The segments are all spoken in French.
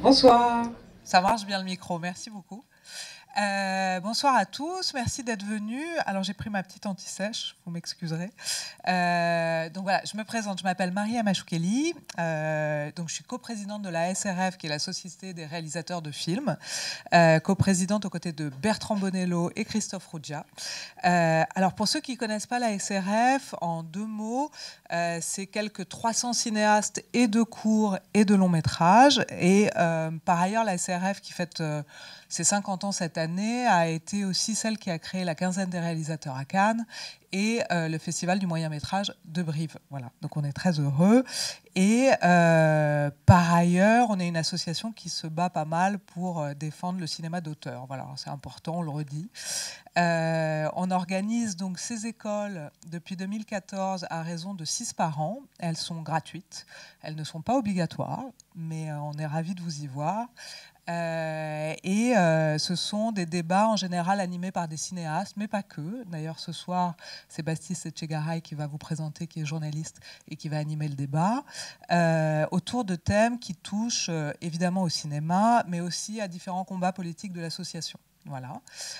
Bonsoir. Ça marche bien le micro, merci beaucoup. Bonsoir à tous, merci d'être venus. Alors j'ai pris ma petite anti-sèche, vous m'excuserez. Donc voilà, je me présente, je m'appelle Maria Machoukeli, donc je suis coprésidente de la SRF, qui est la Société des réalisateurs de films, coprésidente aux côtés de Bertrand Bonello et Christophe Rougia. Alors pour ceux qui ne connaissent pas la SRF, en deux mots, c'est quelques 300 cinéastes et de courts et de longs métrages. Et par ailleurs, la SRF qui fête ses 50 ans cette année a été aussi celle qui a créé la quinzaine des réalisateurs à Cannes et le festival du moyen métrage de Brive. Voilà, donc on est très heureux. Et par ailleurs, on est une association qui se bat pas mal pour défendre le cinéma d'auteur. Voilà, c'est important, on le redit. On organise donc ces écoles depuis 2014 à raison de 6 par an. Elles sont gratuites, elles ne sont pas obligatoires, mais on est ravis de vous y voir. Ce sont des débats en général animés par des cinéastes, mais pas que. D'ailleurs, ce soir, c'est Baptiste Etchegaray qui va vous présenter, qui est journaliste et qui va animer le débat, autour de thèmes qui touchent évidemment au cinéma, mais aussi à différents combats politiques de l'association. Voilà.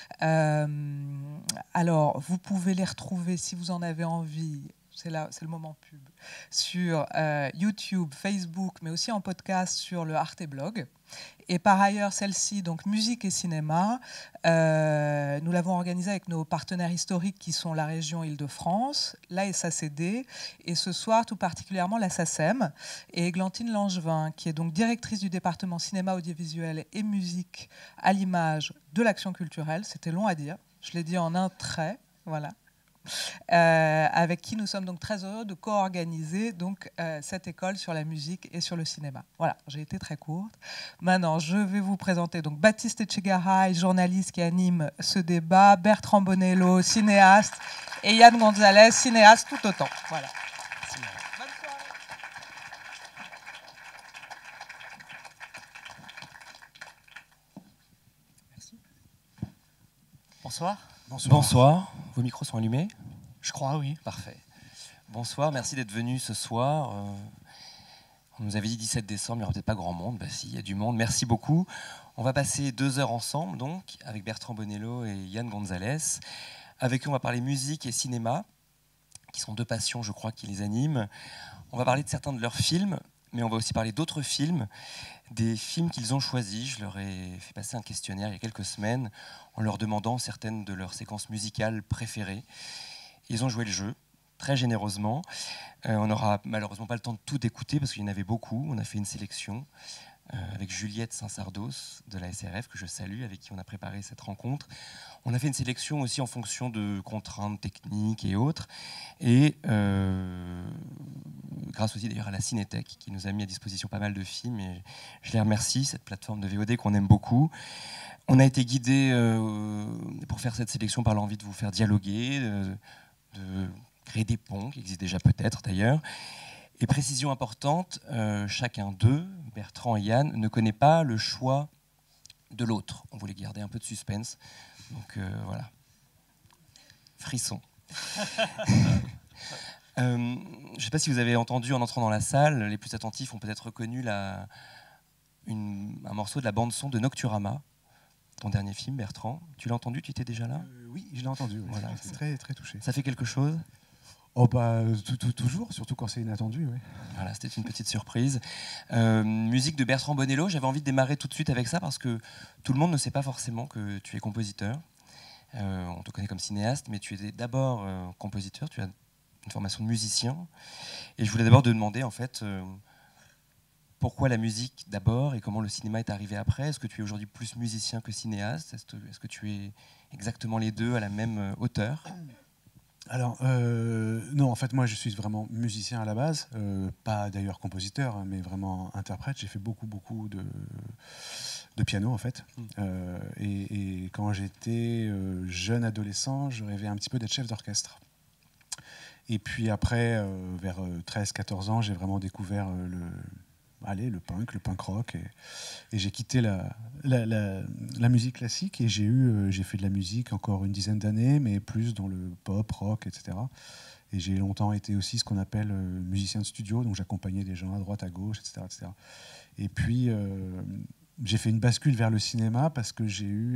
Alors, vous pouvez les retrouver si vous en avez envie. C'est le moment pub. Sur YouTube, Facebook, mais aussi en podcast sur le Arte Blog. Et par ailleurs, celle-ci, donc musique et cinéma, nous l'avons organisée avec nos partenaires historiques qui sont la région Île-de-France, la SACD, et ce soir tout particulièrement la SACEM, et Églantine Langevin, qui est donc directrice du département cinéma, audiovisuel et musique à l'image de l'Action culturelle. C'était long à dire, je l'ai dit en un trait, voilà. Avec qui nous sommes donc très heureux de co-organiser donc, cette école sur la musique et sur le cinéma. Voilà, j'ai été très courte. Maintenant, je vais vous présenter donc Baptiste Etchegaray, journaliste qui anime ce débat, Bertrand Bonello, cinéaste, et Yann Gonzalez, cinéaste tout autant. Voilà. Bonne soirée. Merci. Bonsoir. Bonsoir. Vos micros sont allumés ? Je crois, oui. Parfait. Bonsoir, merci d'être venu ce soir. On nous avait dit 17 décembre, il n'y aura peut-être pas grand monde. Bah si, il y a du monde. Merci beaucoup. On va passer 2 heures ensemble, donc, avec Bertrand Bonello et Yann Gonzalez. Avec eux, on va parler musique et cinéma, qui sont 2 passions, je crois, qui les animent. On va parler de certains de leurs films, mais on va aussi parler d'autres films, des films qu'ils ont choisis. Je leur ai fait passer un questionnaire il y a quelques semaines en leur demandant certaines de leurs séquences musicales préférées. Ils ont joué le jeu très généreusement. On n'aura malheureusement pas le temps de tout écouter parce qu'il y en avait beaucoup. On a fait une sélection avec Juliette Saint-Sardos de la SRF, que je salue, avec qui on a préparé cette rencontre. On a fait une sélection aussi en fonction de contraintes techniques et autres. Et grâce aussi d'ailleurs à la Cinétech qui nous a mis à disposition pas mal de films. Et je les remercie, cette plateforme de VOD qu'on aime beaucoup. On a été guidés pour faire cette sélection par l'envie de vous faire dialoguer, de créer des ponts, qui existent déjà peut-être d'ailleurs. Et précision importante, chacun d'eux, Bertrand et Yann, ne connaît pas le choix de l'autre. On voulait garder un peu de suspense. Donc voilà. Frisson. Je ne sais pas si vous avez entendu en entrant dans la salle, les plus attentifs ont peut-être reconnu un morceau de la bande-son de Nocturama, ton dernier film, Bertrand. Tu l'as entendu? Tu étais déjà là? Oui, je l'ai entendu. Oui. Voilà, c'est très, très touché. Ça fait quelque chose? Oh bah, toujours, surtout quand c'est inattendu. Oui. Voilà, c'était une petite surprise. Musique de Bertrand Bonello. J'avais envie de démarrer tout de suite avec ça parce que tout le monde ne sait pas forcément que tu es compositeur. On te connaît comme cinéaste, mais tu étais d'abord compositeur. Tu as une formation de musicien. Et je voulais d'abord te demander, en fait, pourquoi la musique d'abord et comment le cinéma est arrivé après. Est-ce que tu es aujourd'hui plus musicien que cinéaste? Est-ce que tu es exactement les deux à la même hauteur? Alors, non, en fait, moi, je suis vraiment musicien à la base. Pas d'ailleurs compositeur, hein, mais vraiment interprète. J'ai fait beaucoup de piano, en fait. Et quand j'étais jeune adolescent, je rêvais un petit peu d'être chef d'orchestre. Et puis après, vers 13-14 ans, j'ai vraiment découvert allez, le punk rock. Et j'ai quitté la musique classique et j'ai fait de la musique encore une dizaine d'années, mais plus dans le pop, rock, etc. Et j'ai longtemps été aussi ce qu'on appelle musicien de studio, donc j'accompagnais des gens à droite, à gauche, etc. etc. Et puis, j'ai fait une bascule vers le cinéma parce que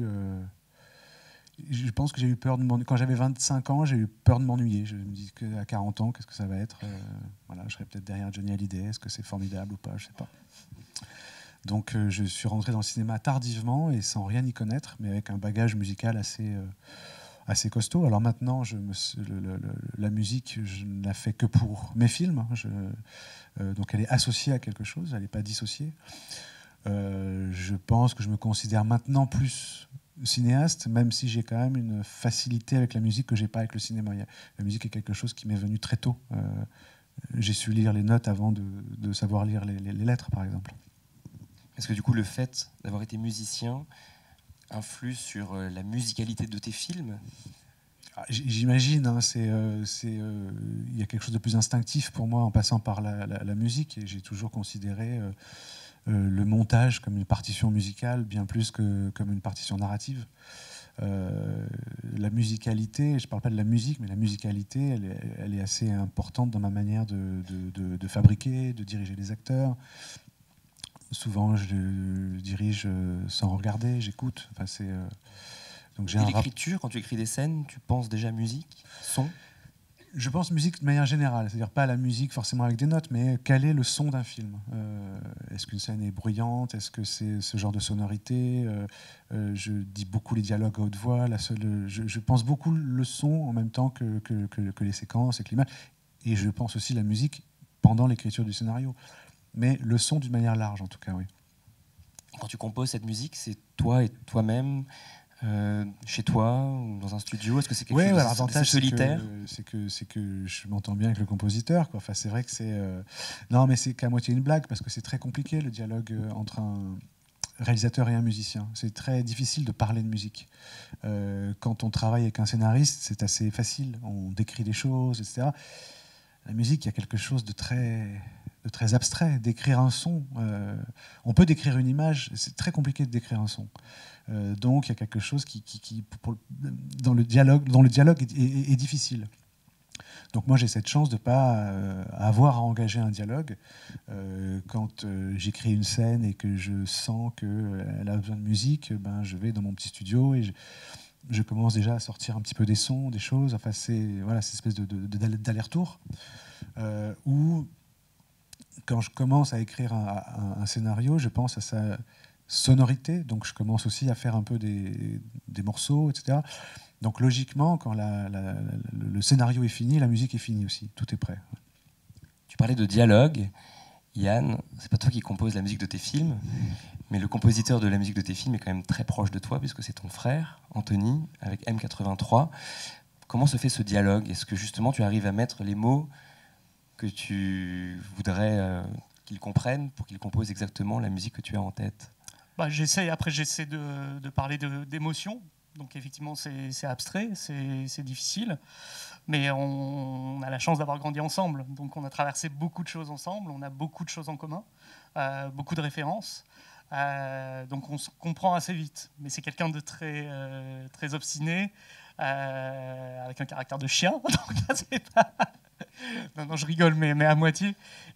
je pense que j'ai eu peur de m'ennuyer. Quand j'avais 25 ans, j'ai eu peur de m'ennuyer. Je me dis qu'à 40 ans, qu'est-ce que ça va être voilà, je serai peut-être derrière Johnny Hallyday. Est-ce que c'est formidable ou pas? Je ne sais pas. Donc, je suis rentré dans le cinéma tardivement et sans rien y connaître, mais avec un bagage musical assez costaud. Alors maintenant, la musique, je ne la fais que pour mes films. Donc, elle est associée à quelque chose, elle n'est pas dissociée. Je pense que je me considère maintenant plus cinéaste, même si j'ai quand même une facilité avec la musique que j'ai pas avec le cinéma. La musique est quelque chose qui m'est venu très tôt. J'ai su lire les notes avant de savoir lire les lettres, par exemple. Est-ce que du coup le fait d'avoir été musicien influe sur la musicalité de tes films? J'imagine, hein, il y a quelque chose de plus instinctif pour moi en passant par la musique, et j'ai toujours considéré le montage comme une partition musicale bien plus que comme une partition narrative. La musicalité, je ne parle pas de la musique, mais la musicalité, elle est assez importante dans ma manière de fabriquer, de diriger les acteurs. Souvent, je dirige sans regarder, j'écoute. Enfin, donc, et l'écriture, quand tu écris des scènes, tu penses déjà musique, son? Je pense musique de manière générale, c'est-à-dire pas la musique forcément avec des notes, mais quel est le son d'un film? Est-ce qu'une scène est bruyante? Est-ce que c'est ce genre de sonorité? Je dis beaucoup les dialogues à haute voix. Je pense beaucoup le son en même temps que les séquences et que l'image. Et je pense aussi la musique pendant l'écriture du scénario. Mais le son d'une manière large, en tout cas, oui. Quand tu composes cette musique, c'est toi et toi-même chez toi ou dans un studio? Est-ce que c'est quelque chose de solitaire? C'est que je m'entends bien avec le compositeur, quoi. Enfin, c'est vrai que c'est non, mais c'est qu'à moitié une blague parce que c'est très compliqué le dialogue entre un réalisateur et un musicien. C'est très difficile de parler de musique. Quand on travaille avec un scénariste, c'est assez facile. On décrit des choses, etc. La musique, il y a quelque chose de très abstrait. D'écrire un son, on peut décrire une image, c'est très compliqué de décrire un son. Donc il y a quelque chose qui dans le dialogue est difficile. Donc moi j'ai cette chance de ne pas avoir à engager un dialogue. Quand j'écris une scène et que je sens qu'elle a besoin de musique, ben, je vais dans mon petit studio et je commence déjà à sortir un petit peu des sons, des choses. Enfin, c'est voilà, cette espèce d'aller-retour. Où quand je commence à écrire un scénario, je pense à sa sonorité, donc je commence aussi à faire un peu des morceaux, etc. Donc logiquement, quand le scénario est fini, la musique est finie aussi, tout est prêt. Tu parlais de dialogue, Yann, c'est pas toi qui composes la musique de tes films, mais le compositeur de la musique de tes films est quand même très proche de toi, puisque c'est ton frère, Anthony, avec M83. Comment se fait ce dialogue? Est-ce que justement tu arrives à mettre les mots que tu voudrais qu'ils comprennent pour qu'ils composent exactement la musique que tu as en tête? J'essaie de parler d'émotions. Donc effectivement, c'est abstrait, c'est difficile. Mais on a la chance d'avoir grandi ensemble. Donc on a traversé beaucoup de choses ensemble, on a beaucoup de choses en commun, beaucoup de références. Donc on se comprend assez vite. Mais c'est quelqu'un de très obstiné, avec un caractère de chien. Donc là, c'est pas... Non, je rigole, mais à moitié.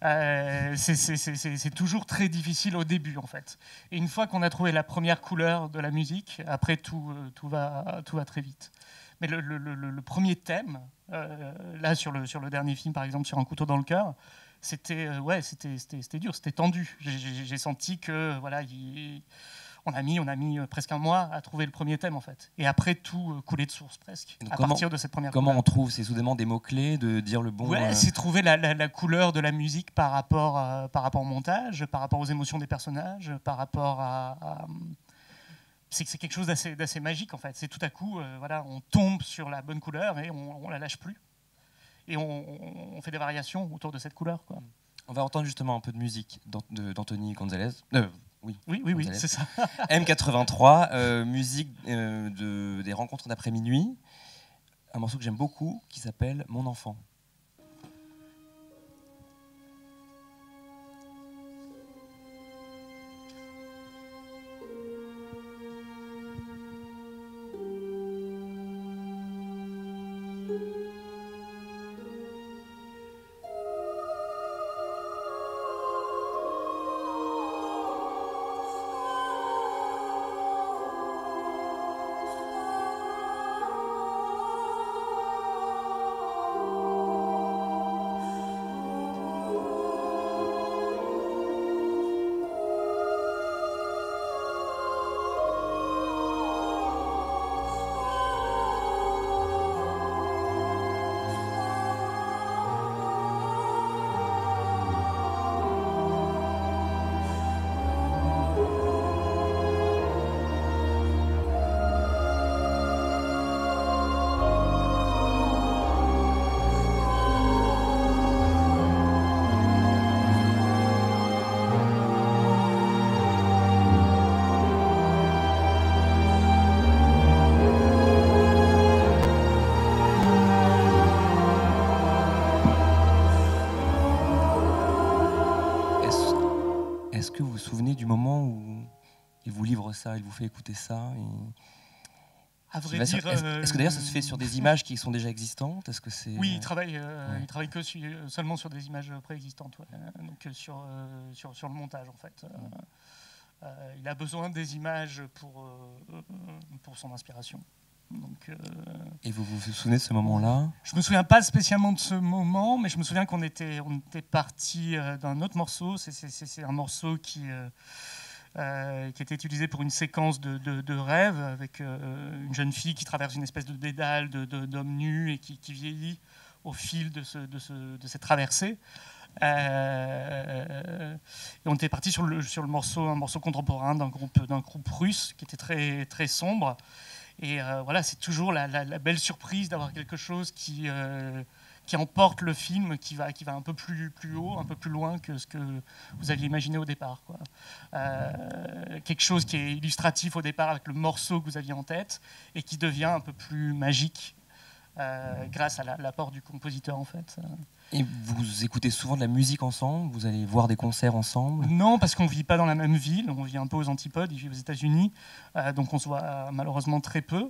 C'est toujours très difficile au début, en fait. Et une fois qu'on a trouvé la première couleur de la musique, après, tout va très vite. Mais le premier thème, là, sur le dernier film, par exemple, sur Un couteau dans le cœur, c'était dur, c'était tendu. J'ai senti que, voilà, on a mis presque un mois à trouver le premier thème, en fait. Et après, tout coulait de source, presque, à partir de cette première Comment couleur. on trouve? C'est soudainement des mots-clés, de dire le bon... Ouais, c'est trouver la couleur de la musique par rapport au montage, par rapport aux émotions des personnages, par rapport à c'est quelque chose d'assez magique, en fait. C'est tout à coup, voilà, on tombe sur la bonne couleur et on la lâche plus. Et on fait des variations autour de cette couleur, quoi. On va entendre justement un peu de musique d'Anthony Gonzalez. Oui, c'est ça. M83, musique des rencontres d'après minuit. Un morceau que j'aime beaucoup qui s'appelle Mon enfant. est-ce que vous vous souvenez du moment où il vous livre ça, il vous fait écouter ça À vrai dire, est-ce que d'ailleurs ça se fait sur des images qui sont déjà existantes? Est-ce que c'est oui, il travaille que seulement sur des images préexistantes, ouais. Donc sur le montage en fait. Il a besoin des images pour son inspiration. Donc, et vous vous souvenez de ce moment-là? Je me souviens pas spécialement de ce moment, mais je me souviens qu'on était parti d'un autre morceau. C'est un morceau qui était utilisé pour une séquence de rêve avec une jeune fille qui traverse une espèce de dédale d'hommes nus et qui vieillit au fil de cette traversée. Et on était parti sur le morceau, un morceau contemporain d'un groupe russe qui était très, très sombre. Et voilà, c'est toujours la belle surprise d'avoir quelque chose qui emporte le film, qui va un peu plus haut, un peu plus loin que ce que vous aviez imaginé au départ, quoi. Quelque chose qui est illustratif au départ avec le morceau que vous aviez en tête et qui devient un peu plus magique grâce à l'apport du compositeur, en fait. Et vous écoutez souvent de la musique ensemble? Vous allez voir des concerts ensemble? Non, parce qu'on ne vit pas dans la même ville, on vit un peu aux antipodes, il vit aux États-Unis, donc on se voit malheureusement très peu.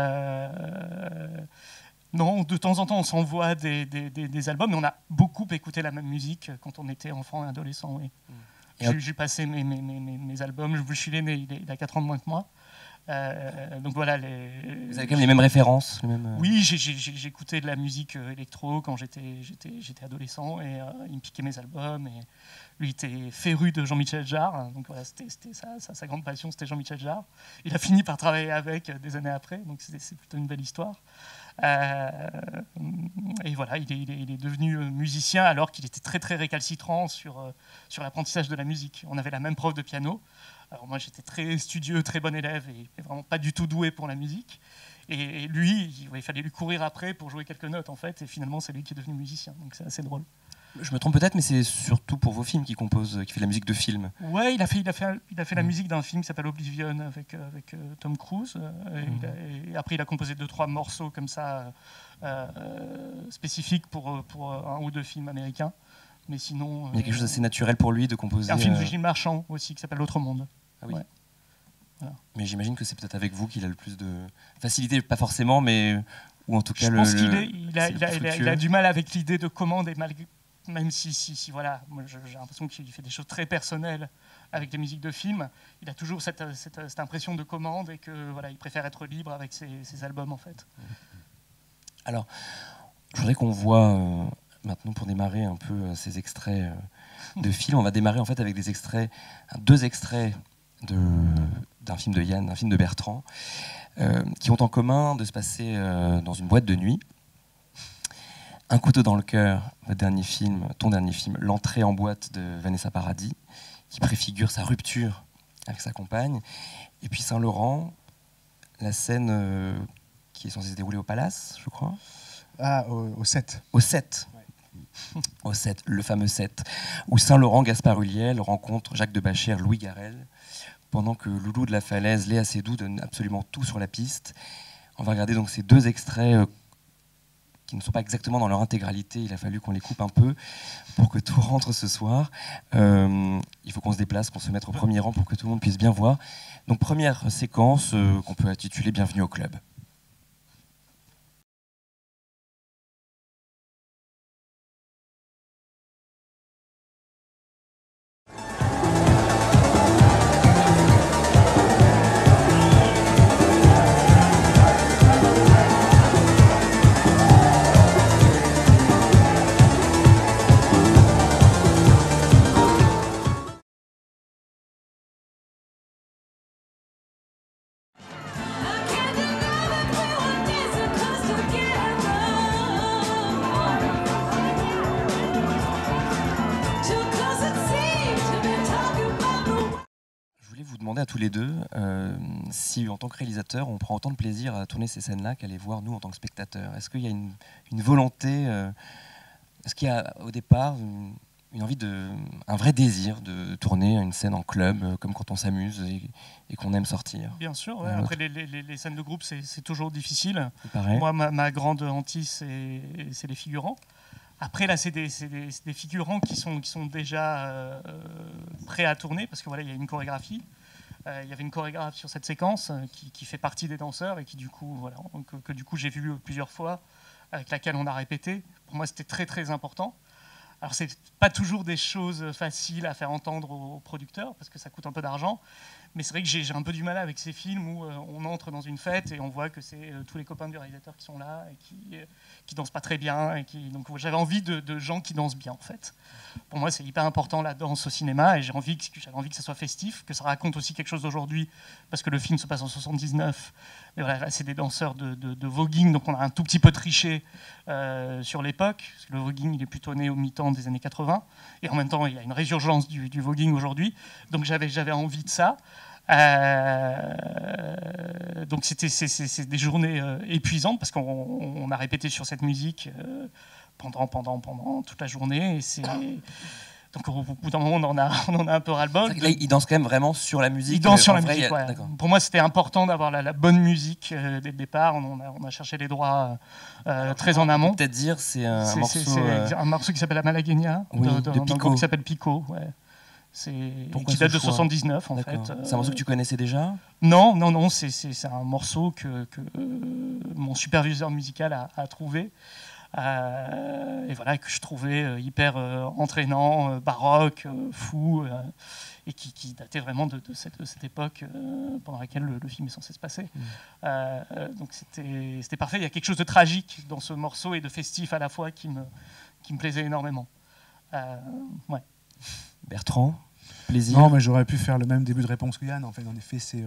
Non, de temps en temps on s'envoie des albums, mais on a beaucoup écouté la même musique quand on était enfant et adolescent. Oui. J'ai passé mes albums, je suis né, il a 4 ans de moins que moi. Donc voilà, vous avez quand même les mêmes références, Oui, j'écoutais de la musique électro quand j'étais adolescent et il me piquait mes albums. Et lui était féru de Jean-Michel Jarre, donc voilà, c'était sa grande passion, c'était Jean-Michel Jarre. Il a fini par travailler avec des années après, donc c'est plutôt une belle histoire. Et voilà, il est devenu musicien alors qu'il était très très récalcitrant sur l'apprentissage de la musique. On avait la même prof de piano. Alors moi j'étais très studieux, très bon élève et vraiment pas du tout doué pour la musique. Et lui, il fallait lui courir après pour jouer quelques notes en fait. Et finalement c'est lui qui est devenu musicien. Donc c'est assez drôle. Je me trompe peut-être, mais c'est surtout pour vos films qui fait la musique de film. Ouais, il a fait la musique d'un film qui s'appelle Oblivion avec Tom Cruise. Et après il a composé 2-3 morceaux comme ça spécifiques pour 1 ou 2 films américains. Mais sinon, il y a quelque chose d'assez naturel pour lui de composer. Un film de Gilles Marchand aussi qui s'appelle L'autre monde. Ah oui. Ouais. Voilà. Mais j'imagine que c'est peut-être avec vous qu'il a le plus de facilité, pas forcément, mais ou en tout cas je pense qu'il a du mal avec l'idée de commande et même si voilà, moi j'ai l'impression qu'il fait des choses très personnelles avec des musiques de films. Il a toujours cette impression de commande et que voilà, il préfère être libre avec ses albums en fait. Alors, je voudrais qu'on voit maintenant pour démarrer un peu ces extraits de films. On va démarrer en fait avec 2 extraits d'un film de Yann, un film de Bertrand, qui ont en commun de se passer dans une boîte de nuit. Un couteau dans le cœur, ton dernier film, L'entrée en boîte de Vanessa Paradis, qui préfigure sa rupture avec sa compagne. Et puis Saint-Laurent, la scène qui est censée se dérouler au Palace, je crois. Ah, au 7. Au 7. Ouais. Au 7, le fameux 7, où Saint-Laurent, Gaspard Ulliel rencontre Jacques de Bachère, Louis Garrel, pendant que Loulou de la Falaise, Léa Seydoux donne absolument tout sur la piste. On va regarder donc ces 2 extraits qui ne sont pas exactement dans leur intégralité. Il a fallu qu'on les coupe un peu pour que tout rentre ce soir. Il faut qu'on se déplace, qu'on se mette au premier rang pour que tout le monde puisse bien voir. Donc première séquence qu'on peut intituler Bienvenue au club. À tous les deux, si en tant que réalisateur, on prend autant de plaisir à tourner ces scènes-là qu'à les voir nous en tant que spectateurs. Est-ce qu'il y a une volonté, est-ce qu'il y a au départ une envie un vrai désir de tourner une scène en club, comme quand on s'amuse et qu'on aime sortir? Bien sûr, ouais. Après les scènes de groupe, c'est toujours difficile. Moi, ma grande hantise, c'est les figurants. Après, là, c'est des figurants qui sont déjà prêts à tourner, parce que voilà, il y a une chorégraphie. Il y avait une chorégraphe sur cette séquence qui fait partie des danseurs et qui du coup, voilà, que du coup j'ai vu plusieurs fois, avec laquelle on a répété. Pour moi, c'était très très important. Alors, c'est pas toujours des choses faciles à faire entendre aux producteurs parce que ça coûte un peu d'argent. Mais c'est vrai que j'ai un peu du mal avec ces films où on entre dans une fête et on voit que c'est tous les copains du réalisateur qui sont là et qui dansent pas très bien. Donc j'avais envie de gens qui dansent bien en fait. Pour moi, c'est hyper important la danse au cinéma et j'avais envie que ça soit festif, que ça raconte aussi quelque chose d'aujourd'hui parce que le film se passe en 79. Mais voilà, là, c'est des danseurs de voguing, donc on a un tout petit peu triché sur l'époque. Parce que le voguing, il est plutôt né au mi-temps des années 80 et en même temps, il y a une résurgence du voguing aujourd'hui. Donc j'avais envie de ça. Donc c'est des journées épuisantes parce qu'on a répété sur cette musique pendant toute la journée. Donc au bout d'un moment, on en a un peu ras-le-bol. Là, ils dansent quand même vraiment sur la musique. Ils dansent sur la musique, ouais. Pour moi, c'était important d'avoir la bonne musique dès le départ. On a cherché les droits très en amont. Peut-être dire, c'est un morceau... C'est un morceau qui s'appelle La Malagueña, de Pico. qui s'appelle Pico, ouais. Qui date de 79 en fait. C'est un morceau que tu connaissais déjà ? Non, c'est un morceau que mon superviseur musical a trouvé et voilà, que je trouvais hyper entraînant, baroque, fou et qui datait vraiment de cette époque pendant laquelle le film est censé se passer. Donc c'était parfait. Il y a quelque chose de tragique dans ce morceau et de festif à la fois qui me plaisait énormément. Ouais. Bertrand, plaisir. Non, mais j'aurais pu faire le même début de réponse que Yann. En fait, en effet, c'est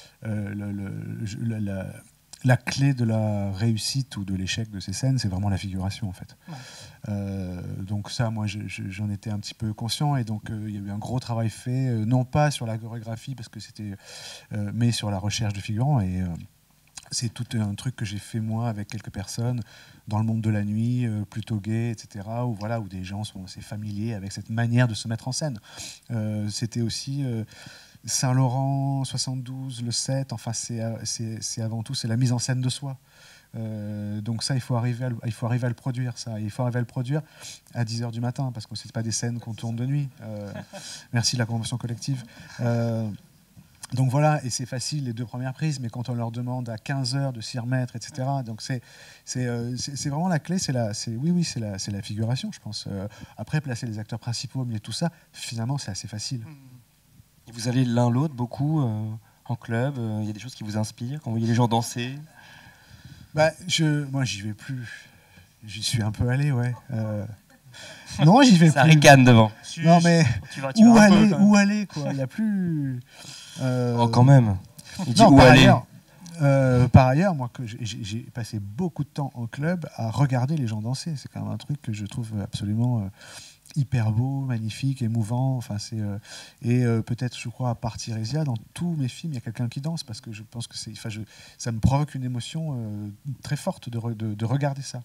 la clé de la réussite ou de l'échec de ces scènes, c'est vraiment la figuration, en fait. Ouais. Donc ça, moi, j'en étais un petit peu conscient, et donc il y a eu un gros travail fait, non pas sur la chorégraphie, parce que c'était, mais sur la recherche de figurants. Et c'est tout un truc que j'ai fait moi avec quelques personnes dans le monde de la nuit, plutôt gay, etc., où des gens sont assez familiers avec cette manière de se mettre en scène. C'était aussi Saint-Laurent, 72, le 7, enfin c'est avant tout, c'est la mise en scène de soi. Donc ça, il faut arriver à le produire, ça. Il faut arriver à le produire à 10h du matin, parce que ce n'est pas des scènes qu'on tourne de nuit. Merci la convention collective. Donc voilà, et c'est facile les 2 premières prises, mais quand on leur demande à 15h de s'y remettre, etc. Donc c'est vraiment la clé, c'est la figuration, je pense. Après, placer les acteurs principaux au milieu de tout ça, finalement, c'est assez facile. Et vous allez l'un l'autre beaucoup en club, il y a des choses qui vous inspirent quand vous voyez les gens danser? Moi, j'y vais plus. J'y suis un peu allé, ouais. Non, j'y vais plus. Ça ricane devant. Non, mais où aller, quoi. Il n'y a plus... Oh, quand même. Il dit non, où aller. Par ailleurs, moi, j'ai passé beaucoup de temps en club à regarder les gens danser. C'est quand même un truc que je trouve absolument hyper beau, magnifique, émouvant. Enfin, peut-être, je crois, à part Tirésia, dans tous mes films, il y a quelqu'un qui danse, parce que je pense que ça me provoque une émotion très forte de regarder ça.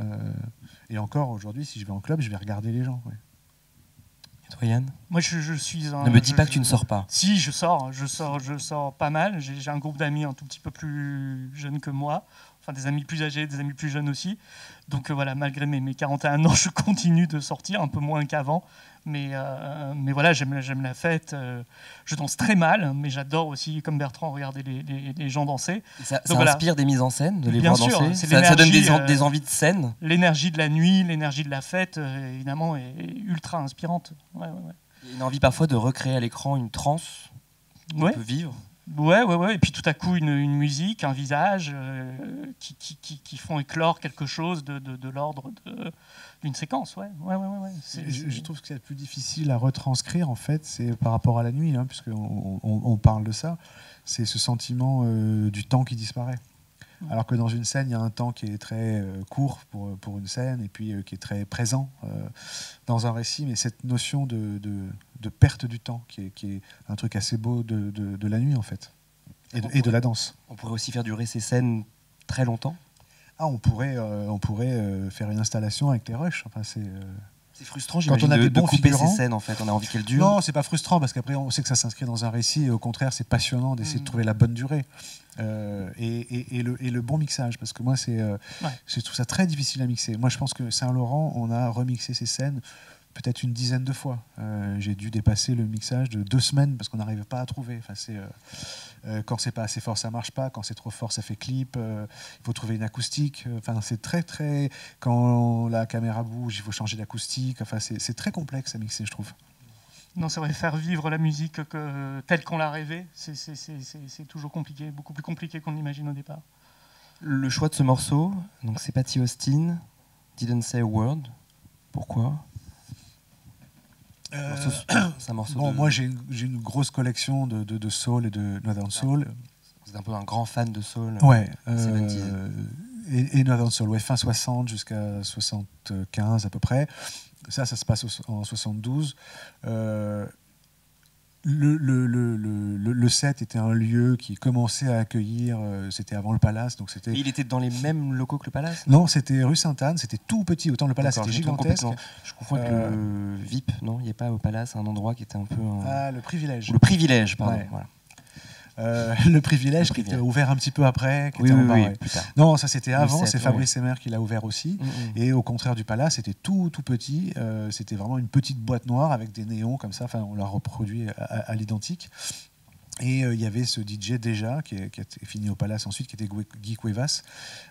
Et encore aujourd'hui, si je vais en club, je vais regarder les gens. Ouais. Et toi, Yann ? Moi, je suis Ne me dis pas que tu ne sors pas. Si, je sors pas mal. J'ai un groupe d'amis un tout petit peu plus jeunes que moi, enfin des amis plus âgés, des amis plus jeunes aussi. Donc voilà, malgré mes 41 ans, je continue de sortir, un peu moins qu'avant. Mais voilà, j'aime la fête. Je danse très mal, mais j'adore aussi, comme Bertrand, regarder les gens danser. Ça inspire des mises en scène, de les Bien voir sûr, danser. Ça donne des envies de scène. L'énergie de la nuit, l'énergie de la fête, évidemment, est ultra inspirante. Ouais. Il y a une envie parfois de recréer à l'écran une transe qu'on peut vivre. Ouais. Et puis tout à coup, une musique, un visage qui font éclore quelque chose de l'ordre d'une séquence. Ouais. Je trouve que c'est le plus difficile à retranscrire, en fait, c'est par rapport à la nuit, puisqu'on parle de ça, c'est ce sentiment du temps qui disparaît. Alors que dans une scène, il y a un temps qui est très court pour une scène, et puis qui est très présent dans un récit, mais cette notion de perte du temps, qui est un truc assez beau de la nuit, en fait, et de la danse. On pourrait aussi faire durer ces scènes très longtemps. On pourrait faire une installation avec les rushs. Enfin, C'est frustrant, Quand j'imagine, on a des de bons couper figurants. ces scènes, en fait. On a envie qu'elles durent. Non, c'est pas frustrant parce qu'après on sait que ça s'inscrit dans un récit et au contraire c'est passionnant d'essayer de trouver la bonne durée et le bon mixage parce que moi je trouve ça très difficile à mixer. Moi je pense que Saint-Laurent on a remixé ces scènes peut-être une dizaine de fois. J'ai dû dépasser le mixage de 2 semaines parce qu'on n'arrive pas à trouver. Enfin, quand c'est pas assez fort, ça marche pas. Quand c'est trop fort, ça fait clip. Il faut trouver une acoustique. Enfin, c'est très. Quand la caméra bouge, il faut changer d'acoustique. Enfin, c'est très complexe à mixer, je trouve. Non, c'est vrai, faire vivre la musique telle qu'on l'a rêvée, c'est toujours compliqué, beaucoup plus compliqué qu'on l'imagine au départ. Le choix de ce morceau, donc c'est Patti Austin, Didn't Say a Word. Pourquoi? C'est un morceau bon, moi j'ai une grosse collection de soul et de Northern Soul. Vous êtes un peu un grand fan de soul. Ouais. 70s. Et Northern Soul, ouais, fin 60 jusqu'à 75 à peu près. Ça se passe en 72. Le set était un lieu qui commençait à accueillir, c'était avant le Palace, donc c'était. Et il était dans les mêmes locaux que le Palace? Non, c'était rue Sainte-Anne, c'était tout petit, autant le Palace était gigantesque. Je confonds avec le VIP, non? Il n'y a pas au Palace un endroit qui était un peu. Ah, le Privilège. Le Privilège, pardon. Ouais. Voilà. Le Privilège qui était ouvert un petit peu après, qui était en bas, oui, plus tard. Non, ça c'était avant, 7, c'est Fabrice Emmer qui l'a ouvert aussi. Et au contraire du Palace, c'était tout petit. C'était vraiment une petite boîte noire avec des néons comme ça. Enfin, on l'a reproduit à l'identique. Et il y avait ce DJ déjà, qui a fini au Palace ensuite, qui était Guy Cuevas,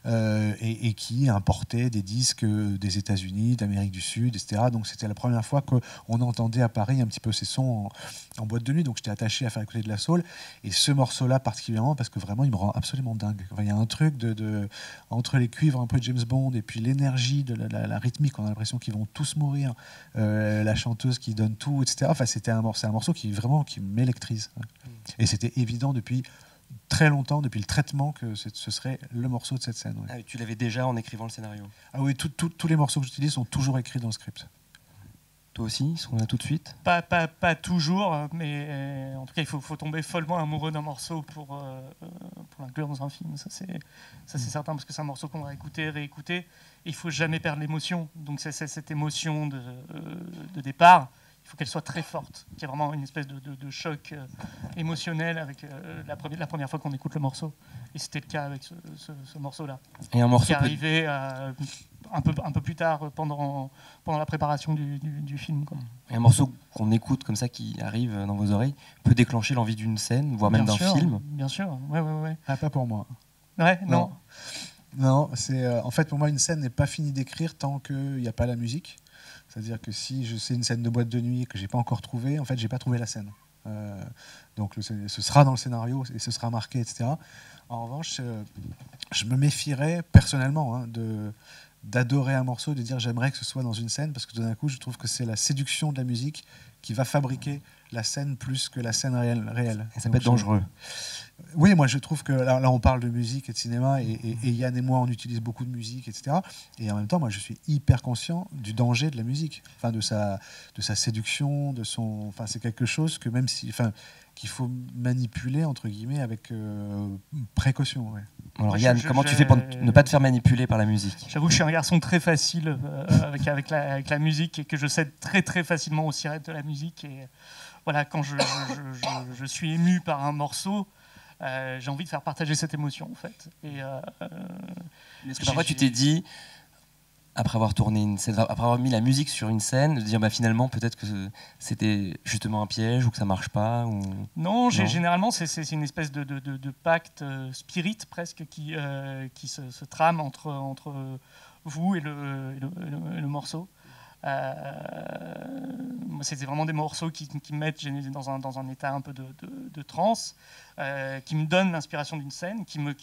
et qui importait des disques des États-Unis, d'Amérique du Sud, etc. Donc c'était la première fois qu'on entendait à Paris un petit peu ces sons en boîte de nuit. Donc j'étais attaché à faire écouter de la soul. Et ce morceau-là particulièrement, parce que vraiment il me rend absolument dingue. Enfin, il y a un truc entre les cuivres un peu de James Bond et puis l'énergie de la rythmique, on a l'impression qu'ils vont tous mourir. La chanteuse qui donne tout, etc. Enfin, c'est un morceau qui m'électrise. Et c'était évident depuis très longtemps, depuis le traitement, que ce serait le morceau de cette scène. Ouais. Ah, tu l'avais déjà en écrivant le scénario? Ah oui, tous les morceaux que j'utilise sont toujours écrits dans le script. Toi aussi, ils sont là tout de suite? Pas toujours, mais en tout cas, il faut tomber follement amoureux d'un morceau pour l'inclure dans un film. Ça, c'est certain, parce que c'est un morceau qu'on va écouter, réécouter. Et il ne faut jamais perdre l'émotion. Donc, c'est cette émotion de départ. Il faut qu'elle soit très forte, qu'il y ait vraiment une espèce de choc émotionnel avec la première fois qu'on écoute le morceau. Et c'était le cas avec ce morceau-là. Et un morceau qui est arrivé un peu plus tard pendant la préparation du film. Quoi. Et un morceau qu'on écoute comme ça, qui arrive dans vos oreilles, peut déclencher l'envie d'une scène, voire même d'un film? Bien sûr, ouais. Ah, pas pour moi. Ouais, non. Non, en fait, pour moi, une scène n'est pas finie d'écrire tant qu'il n'y a pas la musique. C'est-à-dire que si je sais une scène de boîte de nuit que j'ai pas encore trouvée, en fait, j'ai pas trouvé la scène. Donc, ce sera dans le scénario et ce sera marqué, etc. En revanche, je me méfierais personnellement d'adorer un morceau, de dire j'aimerais que ce soit dans une scène, parce que tout d'un coup, je trouve que c'est la séduction de la musique qui va fabriquer la scène plus que la scène réelle. Et ça peut être dangereux. Oui, moi je trouve que là on parle de musique et de cinéma et Yann et moi on utilise beaucoup de musique, etc. Et en même temps, moi je suis hyper conscient du danger de la musique, enfin de sa séduction, enfin c'est quelque chose que qu'il faut manipuler entre guillemets avec précaution. Ouais. Alors Yann, comment tu fais pour ne pas te faire manipuler par la musique? J'avoue que je suis un garçon très facile avec la musique et que je cède très très facilement aux sirettes de la musique. Et voilà, quand je suis ému par un morceau, j'ai envie de faire partager cette émotion en fait. Est-ce que parfois tu t'es dit, après avoir tourné une scène, après avoir mis la musique sur une scène, de dire maintenant peut-être que c'était justement un piège ou que ça marche pas ou... Non, généralement c'est une espèce de pacte spirit presque qui se trame entre vous et le morceau. C'était vraiment des morceaux qui me mettent dans un état un peu de transe, qui me donnent l'inspiration d'une scène, qui me